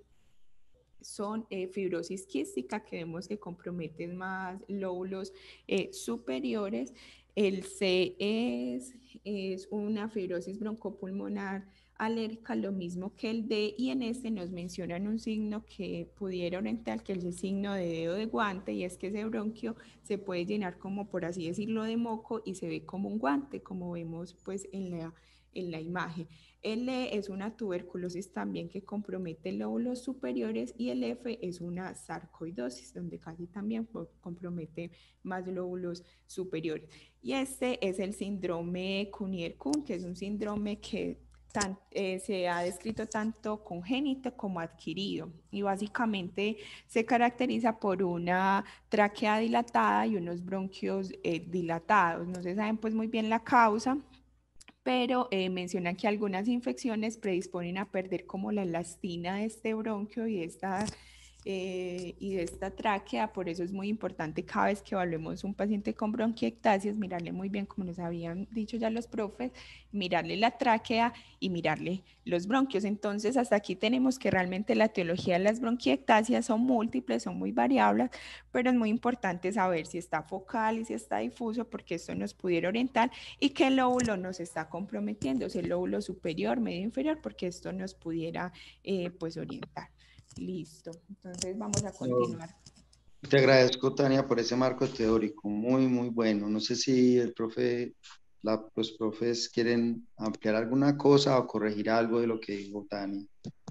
son eh, fibrosis quística que vemos que comprometen más lóbulos eh, superiores. El C es, es una fibrosis broncopulmonar alérgica, lo mismo que el D, y en este nos mencionan un signo que pudiera orientar, que es el signo de dedo de guante, y es que ese bronquio se puede llenar como, por así decirlo, de moco y se ve como un guante, como vemos pues en la, en la imagen. El E es una tuberculosis también que compromete lóbulos superiores y el F es una sarcoidosis, donde casi también compromete más lóbulos superiores. Y este es el síndrome Meniere-Kuhn, que es un síndrome que Tan, eh, se ha descrito tanto congénito como adquirido y básicamente se caracteriza por una tráquea dilatada y unos bronquios eh, dilatados. No se sabe pues muy bien la causa, pero eh, mencionan que algunas infecciones predisponen a perder como la elastina de este bronquio y esta eh, y de esta tráquea. Por eso es muy importante cada vez que evaluemos un paciente con bronquiectasias, mirarle muy bien, como nos habían dicho ya los profes, mirarle la tráquea y mirarle los bronquios. Entonces, hasta aquí tenemos que realmente la etiología de las bronquiectasias son múltiples, son muy variables, pero es muy importante saber si está focal y si está difuso, porque esto nos pudiera orientar, y qué lóbulo nos está comprometiendo, si el lóbulo superior, medio, inferior, porque esto nos pudiera eh, pues orientar. Listo, entonces vamos a continuar. Te agradezco, Tania, por ese marco teórico, muy, muy bueno. No sé si el profe, la, los profes quieren ampliar alguna cosa o corregir algo de lo que dijo Tania.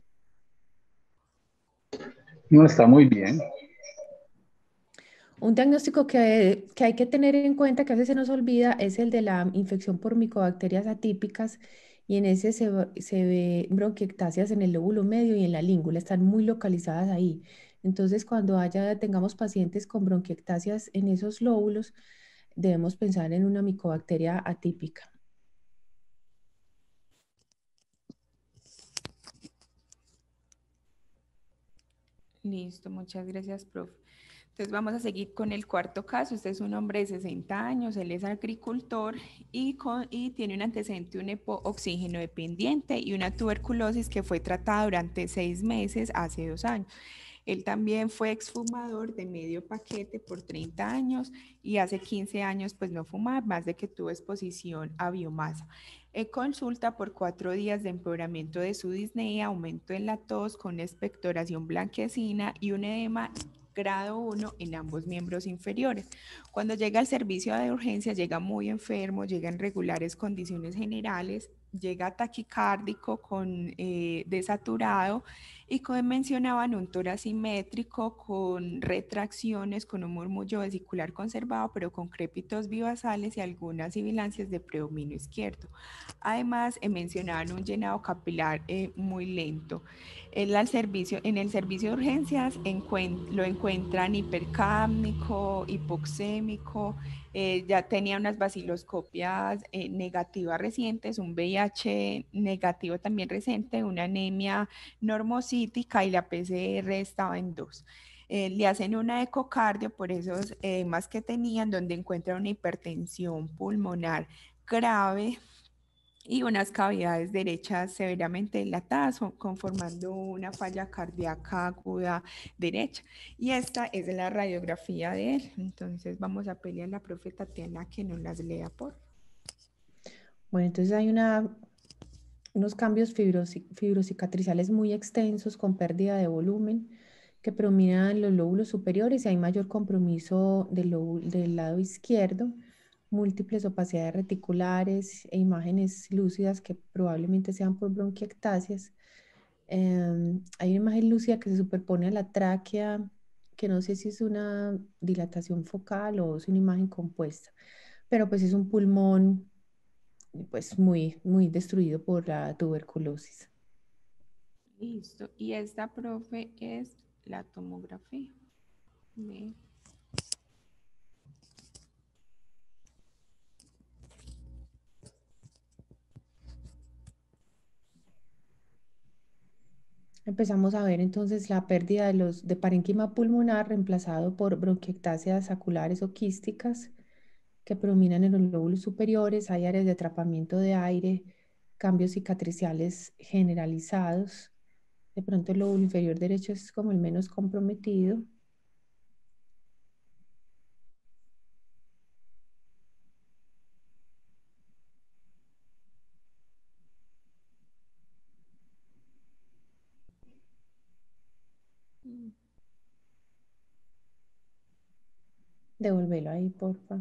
No, está muy bien. Un diagnóstico que, que hay que tener en cuenta, que a veces se nos olvida, es el de la infección por micobacterias atípicas, y en ese se, va- se ve bronquiectasias en el lóbulo medio y en la língula, están muy localizadas ahí. Entonces, cuando haya, tengamos pacientes con bronquiectasias en esos lóbulos, debemos pensar en una micobacteria atípica. Listo, muchas gracias, profe. Entonces vamos a seguir con el cuarto caso. Este es un hombre de sesenta años, él es agricultor y, con, y tiene un antecedente, un hipoxígeno dependiente y una tuberculosis que fue tratada durante seis meses hace dos años. Él también fue exfumador de medio paquete por treinta años y hace quince años pues no fumaba, más de que tuvo exposición a biomasa. Eh, consulta por cuatro días de empeoramiento de su disnea, aumento en la tos con expectoración blanquecina y un edema grado uno en ambos miembros inferiores. Cuando llega al servicio de urgencia llega muy enfermo, llega en regulares condiciones generales, llega taquicárdico con eh, desaturado, y como mencionaban, un tórax simétrico con retracciones, con un murmullo vesicular conservado, pero con crépitos bivasales y algunas sibilancias de predominio izquierdo. Además, eh, mencionaban un llenado capilar eh, muy lento. En, al servicio, en el servicio de urgencias encuent lo encuentran hipercápnico, hipoxémico, eh, ya tenía unas vaciloscopias eh, negativas recientes, un V I H negativo también reciente, una anemia normocítica y la P C R estaba en dos. Eh, le hacen una ecocardio por esos edemas que tenían, donde encuentran una hipertensión pulmonar grave y unas cavidades derechas severamente dilatadas, conformando una falla cardíaca aguda derecha. Y esta es la radiografía de él. Entonces vamos a pedirle a la profe Tatiana que nos las lea, por favor. Bueno, entonces hay una, unos cambios fibrosi- fibrocicatriciales muy extensos con pérdida de volumen que predominan en los lóbulos superiores, y hay mayor compromiso del, lóbulo- del lado izquierdo, múltiples opacidades reticulares e imágenes lúcidas que probablemente sean por bronquiectasias. Em, hay una imagen lúcida que se superpone a la tráquea, que no sé si es una dilatación focal o es una imagen compuesta, pero pues es un pulmón pues muy, muy destruido por la tuberculosis. Listo. Y esta, profe, es la tomografía. Bien. Empezamos a ver entonces la pérdida de los de parénquima pulmonar reemplazado por bronquiectasias saculares o quísticas que predominan en los lóbulos superiores. Hay áreas de atrapamiento de aire, cambios cicatriciales generalizados. De pronto el lóbulo inferior derecho es como el menos comprometido. Devuélvelo ahí, porfa.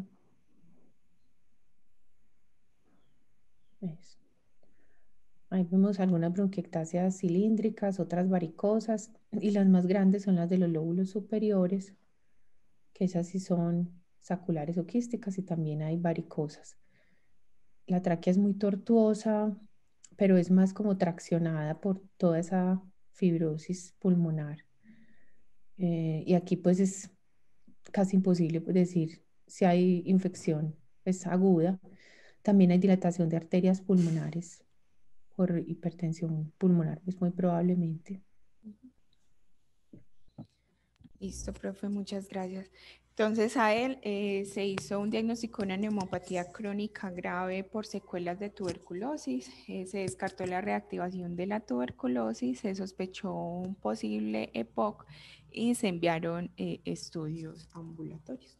Eso. Ahí vemos algunas bronquiectasias cilíndricas, otras varicosas, y las más grandes son las de los lóbulos superiores, que esas sí son saculares o quísticas, y también hay varicosas. La tráquea es muy tortuosa, pero es más como traccionada por toda esa fibrosis pulmonar. Eh, y aquí pues es casi imposible decir si hay infección pues, aguda. También hay dilatación de arterias pulmonares por hipertensión pulmonar, pues muy probablemente. Listo, profe, muchas gracias. Entonces a él eh, se hizo un diagnóstico de una neumopatía crónica grave por secuelas de tuberculosis. Eh, se descartó la reactivación de la tuberculosis, se sospechó un posible E P O C y se enviaron eh, estudios ambulatorios.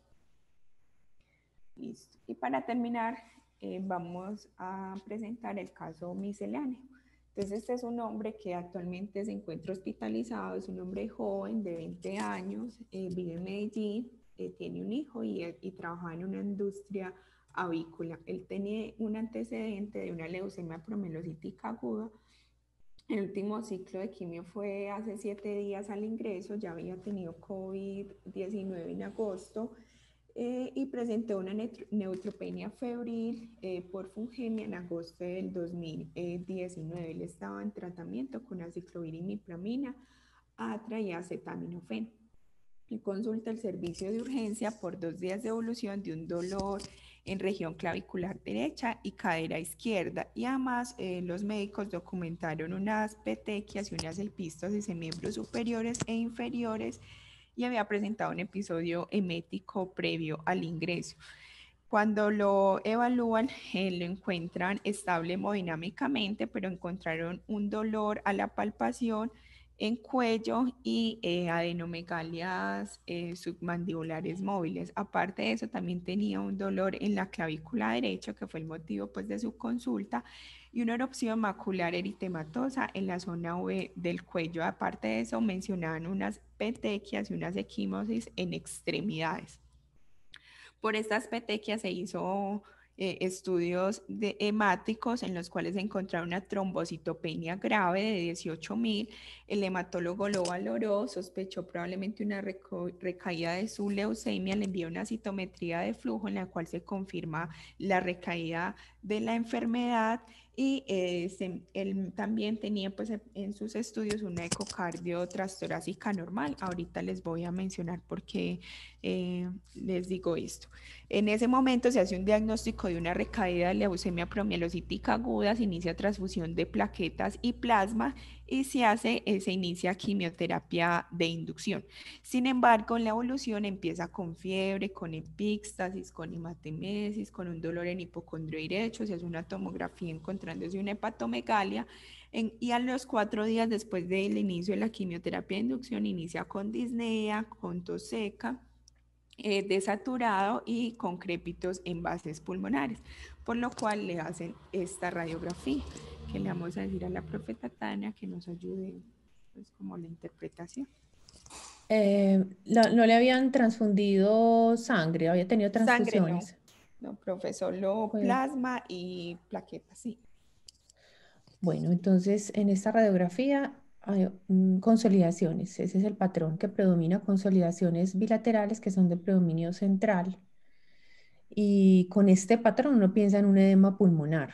Listo. Y para terminar, eh, vamos a presentar el caso misceláneo. Entonces, este es un hombre que actualmente se encuentra hospitalizado, es un hombre joven de veinte años, eh, vive en Medellín, eh, tiene un hijo y, y trabaja en una industria avícola. Él tenía un antecedente de una leucemia promielocítica aguda. El último ciclo de quimio fue hace siete días al ingreso, ya había tenido COVID diecinueve en agosto. Eh, y presentó una neutropenia febril eh, por fungemia en agosto del dos mil diecinueve. Él estaba en tratamiento con aciclovir, imipramina, atra y acetaminofén. Y consulta el servicio de urgencia por dos días de evolución de un dolor en región clavicular derecha y cadera izquierda. Y además eh, los médicos documentaron unas petequias y unas epistosis en miembros superiores e inferiores y había presentado un episodio emético previo al ingreso. Cuando lo evalúan, eh, lo encuentran estable hemodinámicamente, pero encontraron un dolor a la palpación en cuello y eh, adenomegalias eh, submandibulares móviles. Aparte de eso, también tenía un dolor en la clavícula derecha, que fue el motivo pues, de su consulta, y una erupción macular eritematosa en la zona V del cuello. Aparte de eso, mencionaban unas petequias y unas equimosis en extremidades. Por estas petequias se hizo eh, estudios de hemáticos en los cuales se encontraron una trombocitopenia grave de dieciocho mil. El hematólogo lo valoró, sospechó probablemente una recaída de su leucemia, le envió una citometría de flujo en la cual se confirma la recaída de la enfermedad y eh, se, él también tenía pues, en sus estudios una ecocardio transtorácica normal. Ahorita les voy a mencionar por qué eh, les digo esto. En ese momento se hace un diagnóstico de una recaída de leucemia promielocítica aguda, se inicia transfusión de plaquetas y plasma y se hace, eh, se inicia quimioterapia de inducción. Sin embargo, la evolución empieza con fiebre, con epíxtasis, con hematemesis, con un dolor en hipocondrio derecho, se hace una tomografía encontrándose una hepatomegalia en, y a los cuatro días después del inicio de la quimioterapia de inducción inicia con disnea, con tos seca, Eh, desaturado y con crépitos en bases pulmonares, por lo cual le hacen esta radiografía, que le vamos a decir a la profeta Tania que nos ayude pues, como la interpretación. Eh, la- no le habían transfundido sangre, había tenido Sangre no, transfusiones. no, profe, solo Pues, plasma y plaquetas, sí. bueno, entonces en esta radiografía hay mm, consolidaciones. Ese es el patrón que predomina, consolidaciones bilaterales que son de predominio central. Y con este patrón uno piensa en un edema pulmonar.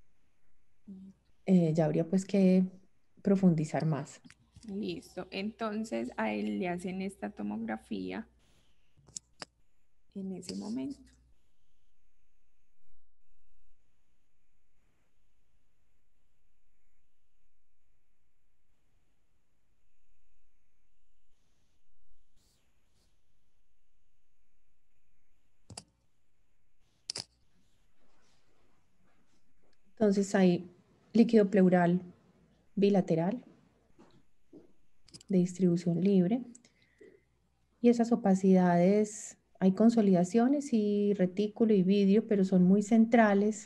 Eh, ya habría pues que profundizar más. Listo, entonces a él le hacen esta tomografía en ese momento. Entonces hay líquido pleural bilateral de distribución libre y esas opacidades, hay consolidaciones y retículo y vidrio, pero son muy centrales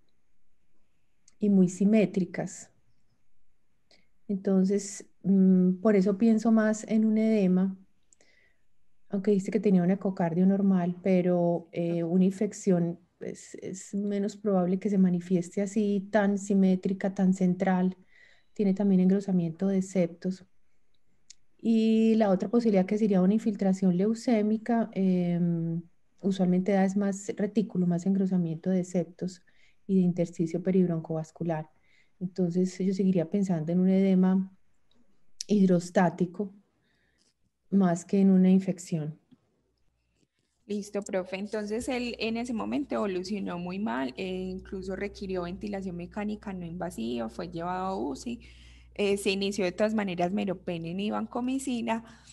y muy simétricas. Entonces, mmm, por eso pienso más en un edema, aunque dice que tenía un ecocardio normal, pero eh, una infección pues, es menos probable que se manifieste así, tan simétrica, tan central. Tiene también engrosamiento de septos. Y la otra posibilidad que sería una infiltración leucémica, em, usualmente da es más retículo, más engrosamiento de septos y de intersticio peribroncovascular. Entonces yo seguiría pensando en un edema hidrostático más que en una infección. Listo, profe. Entonces él en ese momento evolucionó muy mal, e incluso requirió ventilación mecánica no invasiva, fue llevado a U C I, eh, se inició de todas maneras meropenem y vancomicina,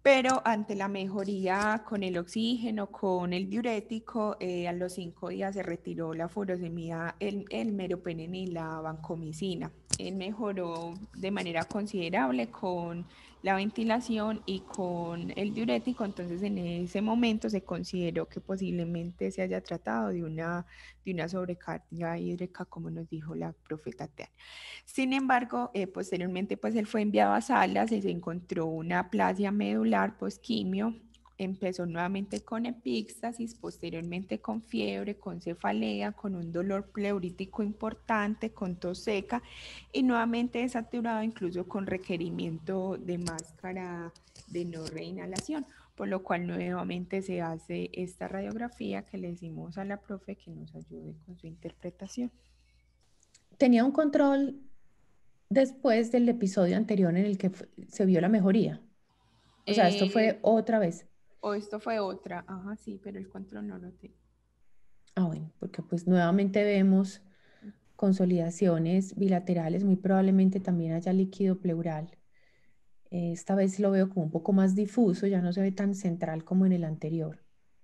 Pero ante la mejoría con el oxígeno, con el diurético, eh, a los cinco días se retiró la furosemida, el, el meropenem y la vancomicina. Él mejoró de manera considerable con la ventilación y con el diurético, entonces en ese momento se consideró que posiblemente se haya tratado de una, de una sobrecarga hídrica, como nos dijo la profe Tatiana. Sin embargo, eh, posteriormente pues él fue enviado a Salas y se encontró una aplasia medular posquimio. Empezó nuevamente con epíxtasis, posteriormente con fiebre, con cefalea, con un dolor pleurítico importante, con tos seca y nuevamente desaturado, incluso con requerimiento de máscara de no reinhalación, por lo cual nuevamente se hace esta radiografía que le decimos a la profe que nos ayude con su interpretación. Tenía un control después del episodio anterior en el que se vio la mejoría. O sea, esto fue Eh, otra vez. O esto fue otra, ajá, sí, pero el control no lo tengo. Ah, bueno, porque pues nuevamente vemos consolidaciones bilaterales, muy probablemente también haya líquido pleural. Esta vez lo veo como un poco más difuso, ya no se ve tan central como en el anterior.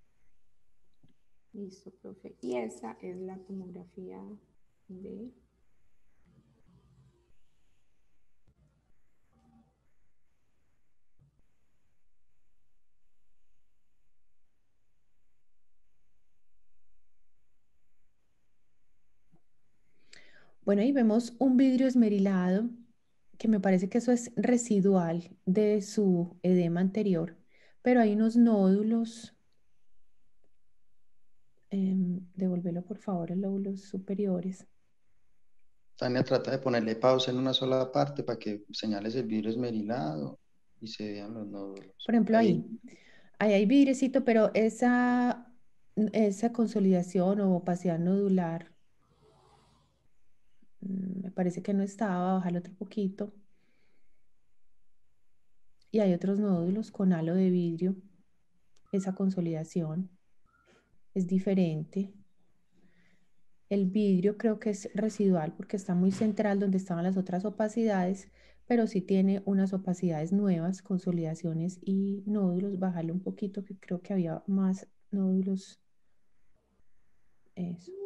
Listo, profe. Y esa es la tomografía de... Bueno, ahí vemos un vidrio esmerilado, que me parece que eso es residual de su edema anterior, pero hay unos nódulos. Eh, devuélvelo por favor a los lóbulos superiores. Tania trata de ponerle pausa en una sola parte para que señales el vidrio esmerilado y se vean los nódulos. Por ejemplo, Ahí. ahí, ahí hay vidriecito, pero esa, esa consolidación o opacidad nodular, mm, me parece que no estaba, bájalo otro poquito. Y hay otros nódulos con halo de vidrio. Esa consolidación es diferente. El vidrio creo que es residual porque está muy central donde estaban las otras opacidades, pero sí tiene unas opacidades nuevas, consolidaciones y nódulos. Bájalo un poquito que creo que había más nódulos. Eso.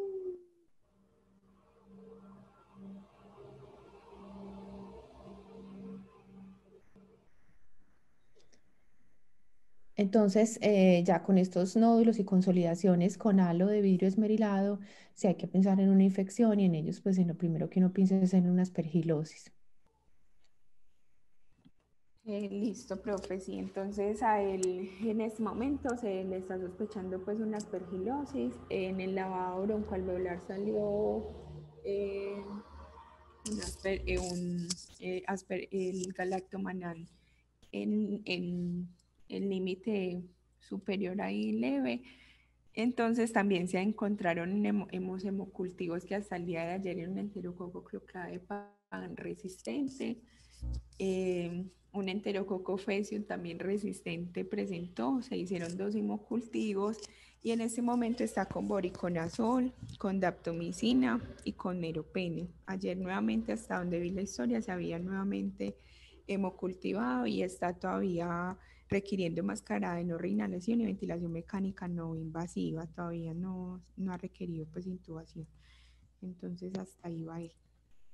Entonces, eh, ya con estos nódulos y consolidaciones con halo de vidrio esmerilado, si hay que pensar en una infección y en ellos, pues en lo primero que uno piensa es en una aspergilosis. Eh, listo, profe, sí. Entonces a él en este momento se le está sospechando pues una aspergilosis. En el lavado broncoalveolar salió eh, un, asper, eh, un eh, asper, el galactomanal en, en el límite superior ahí leve. Entonces también se encontraron hemo, hemos hemocultivos que hasta el día de ayer en un enterococo cloclade pan resistente. Eh, un enterococo faecium también resistente presentó, se hicieron dos hemocultivos y en este momento está con boriconazol, con daptomicina y con meropenem. Ayer nuevamente, hasta donde vi la historia, se había nuevamente hemocultivado y está todavía requiriendo mascarada de no reinhalación y ventilación mecánica no invasiva, todavía no, no ha requerido pues intubación. Entonces hasta ahí va él.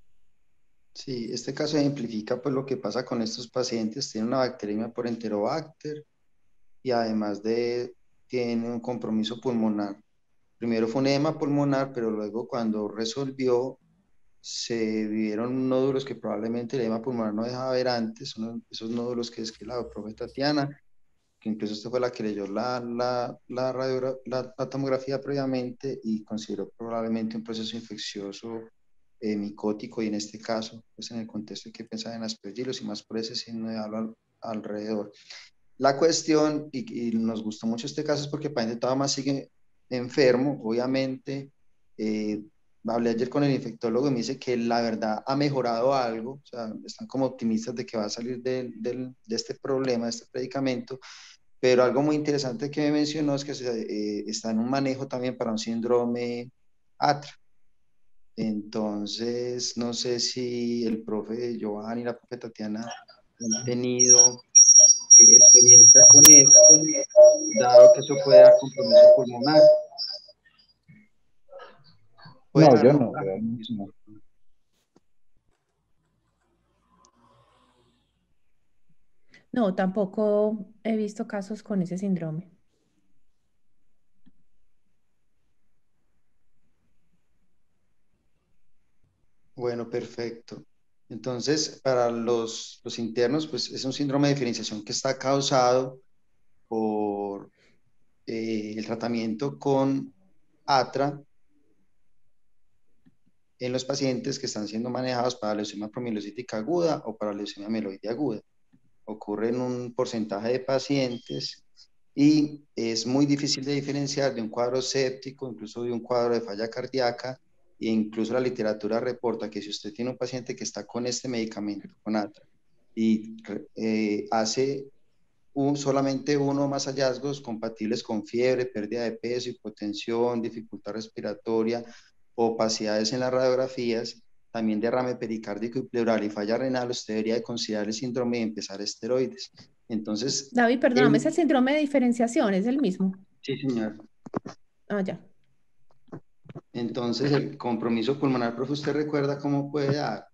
Sí, este caso ejemplifica pues lo que pasa con estos pacientes. Tienen una bacteriemia por Enterobacter y además de tiene un compromiso pulmonar. Primero fue un edema pulmonar, pero luego cuando resolvió se vieron nódulos que probablemente el edema pulmonar no dejaba ver antes, son esos nódulos que describe la profe Tatiana, que incluso esta fue la que leyó la, la, la, radiogra- la, la tomografía previamente y consideró probablemente un proceso infeccioso eh, micótico y en este caso, pues en el contexto hay que pensar en aspergillosis y más por ese signo de halo al, alrededor. La cuestión, y, y nos gustó mucho este caso, es porque el paciente todavía más sigue enfermo, obviamente. Eh, hablé ayer con el infectólogo y me dice que la verdad ha mejorado algo, o sea, están como optimistas de que va a salir de, de, de este problema, de este predicamento, pero algo muy interesante que me mencionó es que se, eh, está en un manejo también para un síndrome A T R A. Entonces, no sé si el profe Giovanni y la profe Tatiana han tenido eh, experiencia con esto, dado que eso puede dar compromiso pulmonar. No, Puede yo dar no, compromiso realmente no. pulmonar. No, tampoco he visto casos con ese síndrome. Bueno, perfecto. Entonces, para los, los internos, pues es un síndrome de diferenciación que está causado por eh, el tratamiento con atra en los pacientes que están siendo manejados para leucemia promielocítica aguda o para leucemia mieloide aguda. Ocurre en un porcentaje de pacientes y es muy difícil de diferenciar de un cuadro séptico, incluso de un cuadro de falla cardíaca, e incluso la literatura reporta que si usted tiene un paciente que está con este medicamento, con atra, y eh, hace un, solamente uno o más hallazgos compatibles con fiebre, pérdida de peso, hipotensión, dificultad respiratoria, opacidades en las radiografías, también derrame pericárdico y pleural y falla renal, usted debería de considerar el síndrome y empezar esteroides. Entonces, David, perdóname, ¿es el el, síndrome de diferenciación? ¿Es el mismo? sí, señor. Ah, ya. Entonces, el compromiso pulmonar, profe, ¿usted recuerda cómo puede dar?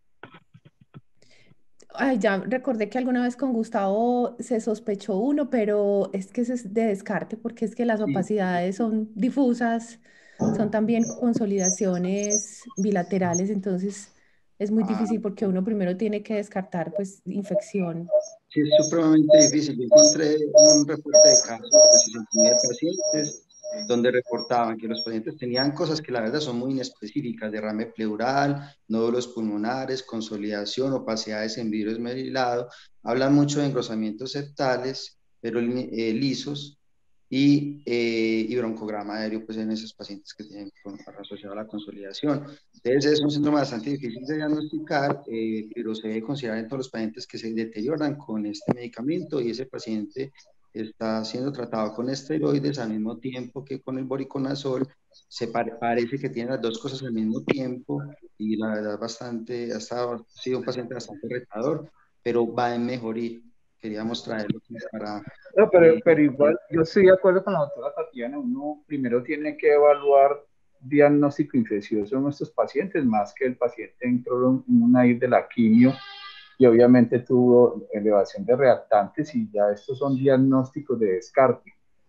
Ay, ya recordé que alguna vez con Gustavo se sospechó uno, pero es que ese es de descarte porque es que las Sí, opacidades son difusas, son también consolidaciones bilaterales, entonces es muy ah, difícil porque uno primero tiene que descartar pues infección. sí, es supremamente difícil. Yo encontré un reporte de casos de sesenta y nueve pacientes donde reportaban que los pacientes tenían cosas que la verdad son muy inespecíficas: derrame pleural, nódulos pulmonares, consolidación, opacidades en vidrio esmerilado. Hablan mucho de engrosamientos septales, pero eh, lisos, y, eh, y broncograma aéreo, pues en esos pacientes que tienen con, asociado a la consolidación. Entonces es un síndrome bastante difícil de diagnosticar, eh, pero se debe considerar en todos los pacientes que se deterioran con este medicamento, y ese paciente está siendo tratado con esteroides al mismo tiempo que con el voriconazol. Se pare, parece que tiene las dos cosas al mismo tiempo, y la verdad bastante, ha, estado, ha sido un paciente bastante retador, pero va en mejoría. Queríamos traerlo para... No, pero, Eh, pero igual, yo estoy de acuerdo con la doctora Tatiana. Uno primero tiene que evaluar diagnóstico infeccioso en nuestros pacientes, más que el paciente entró en una ir de la quimio y obviamente tuvo elevación de reactantes, y ya estos son diagnósticos de descarte.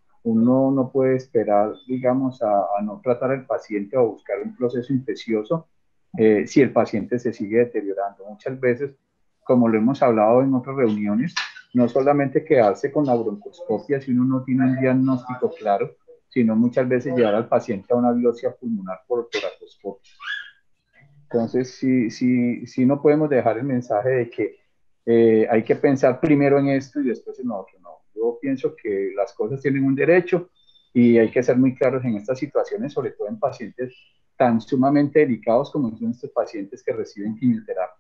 Uno no puede esperar, digamos, a, a no tratar al paciente o a buscar un proceso infeccioso eh, si el paciente se sigue deteriorando. Muchas veces, como lo hemos hablado en otras reuniones, no solamente quedarse con la broncoscopia si uno no tiene un diagnóstico claro, sino muchas veces llevar al paciente a una biopsia pulmonar por toracoscopia. Entonces, sí, sí, sí no podemos dejar el mensaje de que eh, hay que pensar primero en esto y después en otro. No, yo pienso que las cosas tienen un derecho y hay que ser muy claros en estas situaciones, sobre todo en pacientes tan sumamente delicados como son estos pacientes que reciben quimioterapia.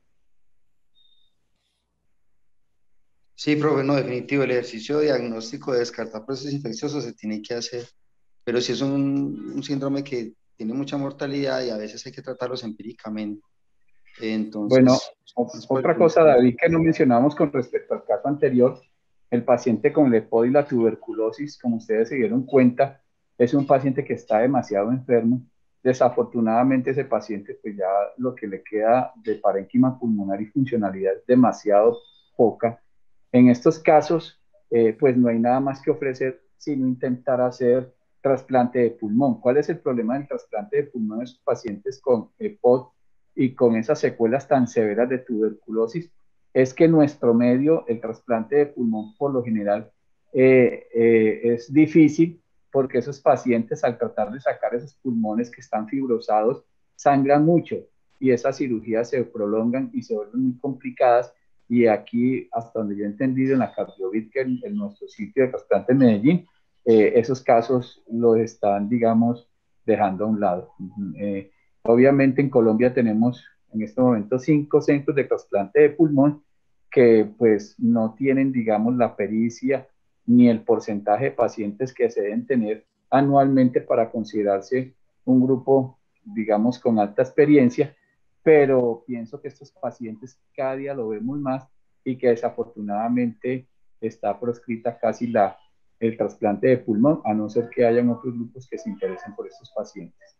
Sí, profe, no, definitivo, el ejercicio diagnóstico de descartar procesos infecciosos se tiene que hacer, pero si es un, un síndrome que tiene mucha mortalidad y a veces hay que tratarlos empíricamente. Bueno, Entonces, es por otra eso. cosa, David, que no mencionamos con respecto al caso anterior, el paciente con el EPOD y la tuberculosis, como ustedes se dieron cuenta, es un paciente que está demasiado enfermo. Desafortunadamente ese paciente, pues ya lo que le queda de parénquima pulmonar y funcionalidad es demasiado poca. En estos casos, eh, pues no hay nada más que ofrecer sino intentar hacer trasplante de pulmón. ¿Cuál es el problema del trasplante de pulmón en esos pacientes con EPOD y con esas secuelas tan severas de tuberculosis? Es que en nuestro medio el trasplante de pulmón por lo general eh, eh, es difícil, porque esos pacientes, al tratar de sacar esos pulmones que están fibrosados, sangran mucho y esas cirugías se prolongan y se vuelven muy complicadas. Y aquí, hasta donde yo he entendido, en la Cardiovit, que en, en nuestro sitio de trasplante en Medellín, eh, esos casos los están, digamos, dejando a un lado. Eh, Obviamente en Colombia tenemos en este momento cinco centros de trasplante de pulmón que pues no tienen, digamos, la pericia ni el porcentaje de pacientes que se deben tener anualmente para considerarse un grupo, digamos, con alta experiencia, pero pienso que estos pacientes cada día lo vemos más y que desafortunadamente está proscrita casi la, el trasplante de pulmón, a no ser que hayan otros grupos que se interesen por estos pacientes.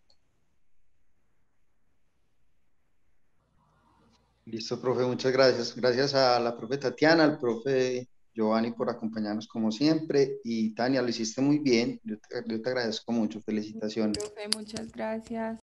Listo, profe, muchas gracias. Gracias a la profe Tatiana, al profe Giovanni por acompañarnos como siempre, y Tania, lo hiciste muy bien, yo te, yo te agradezco mucho, felicitaciones. Profe, muchas gracias.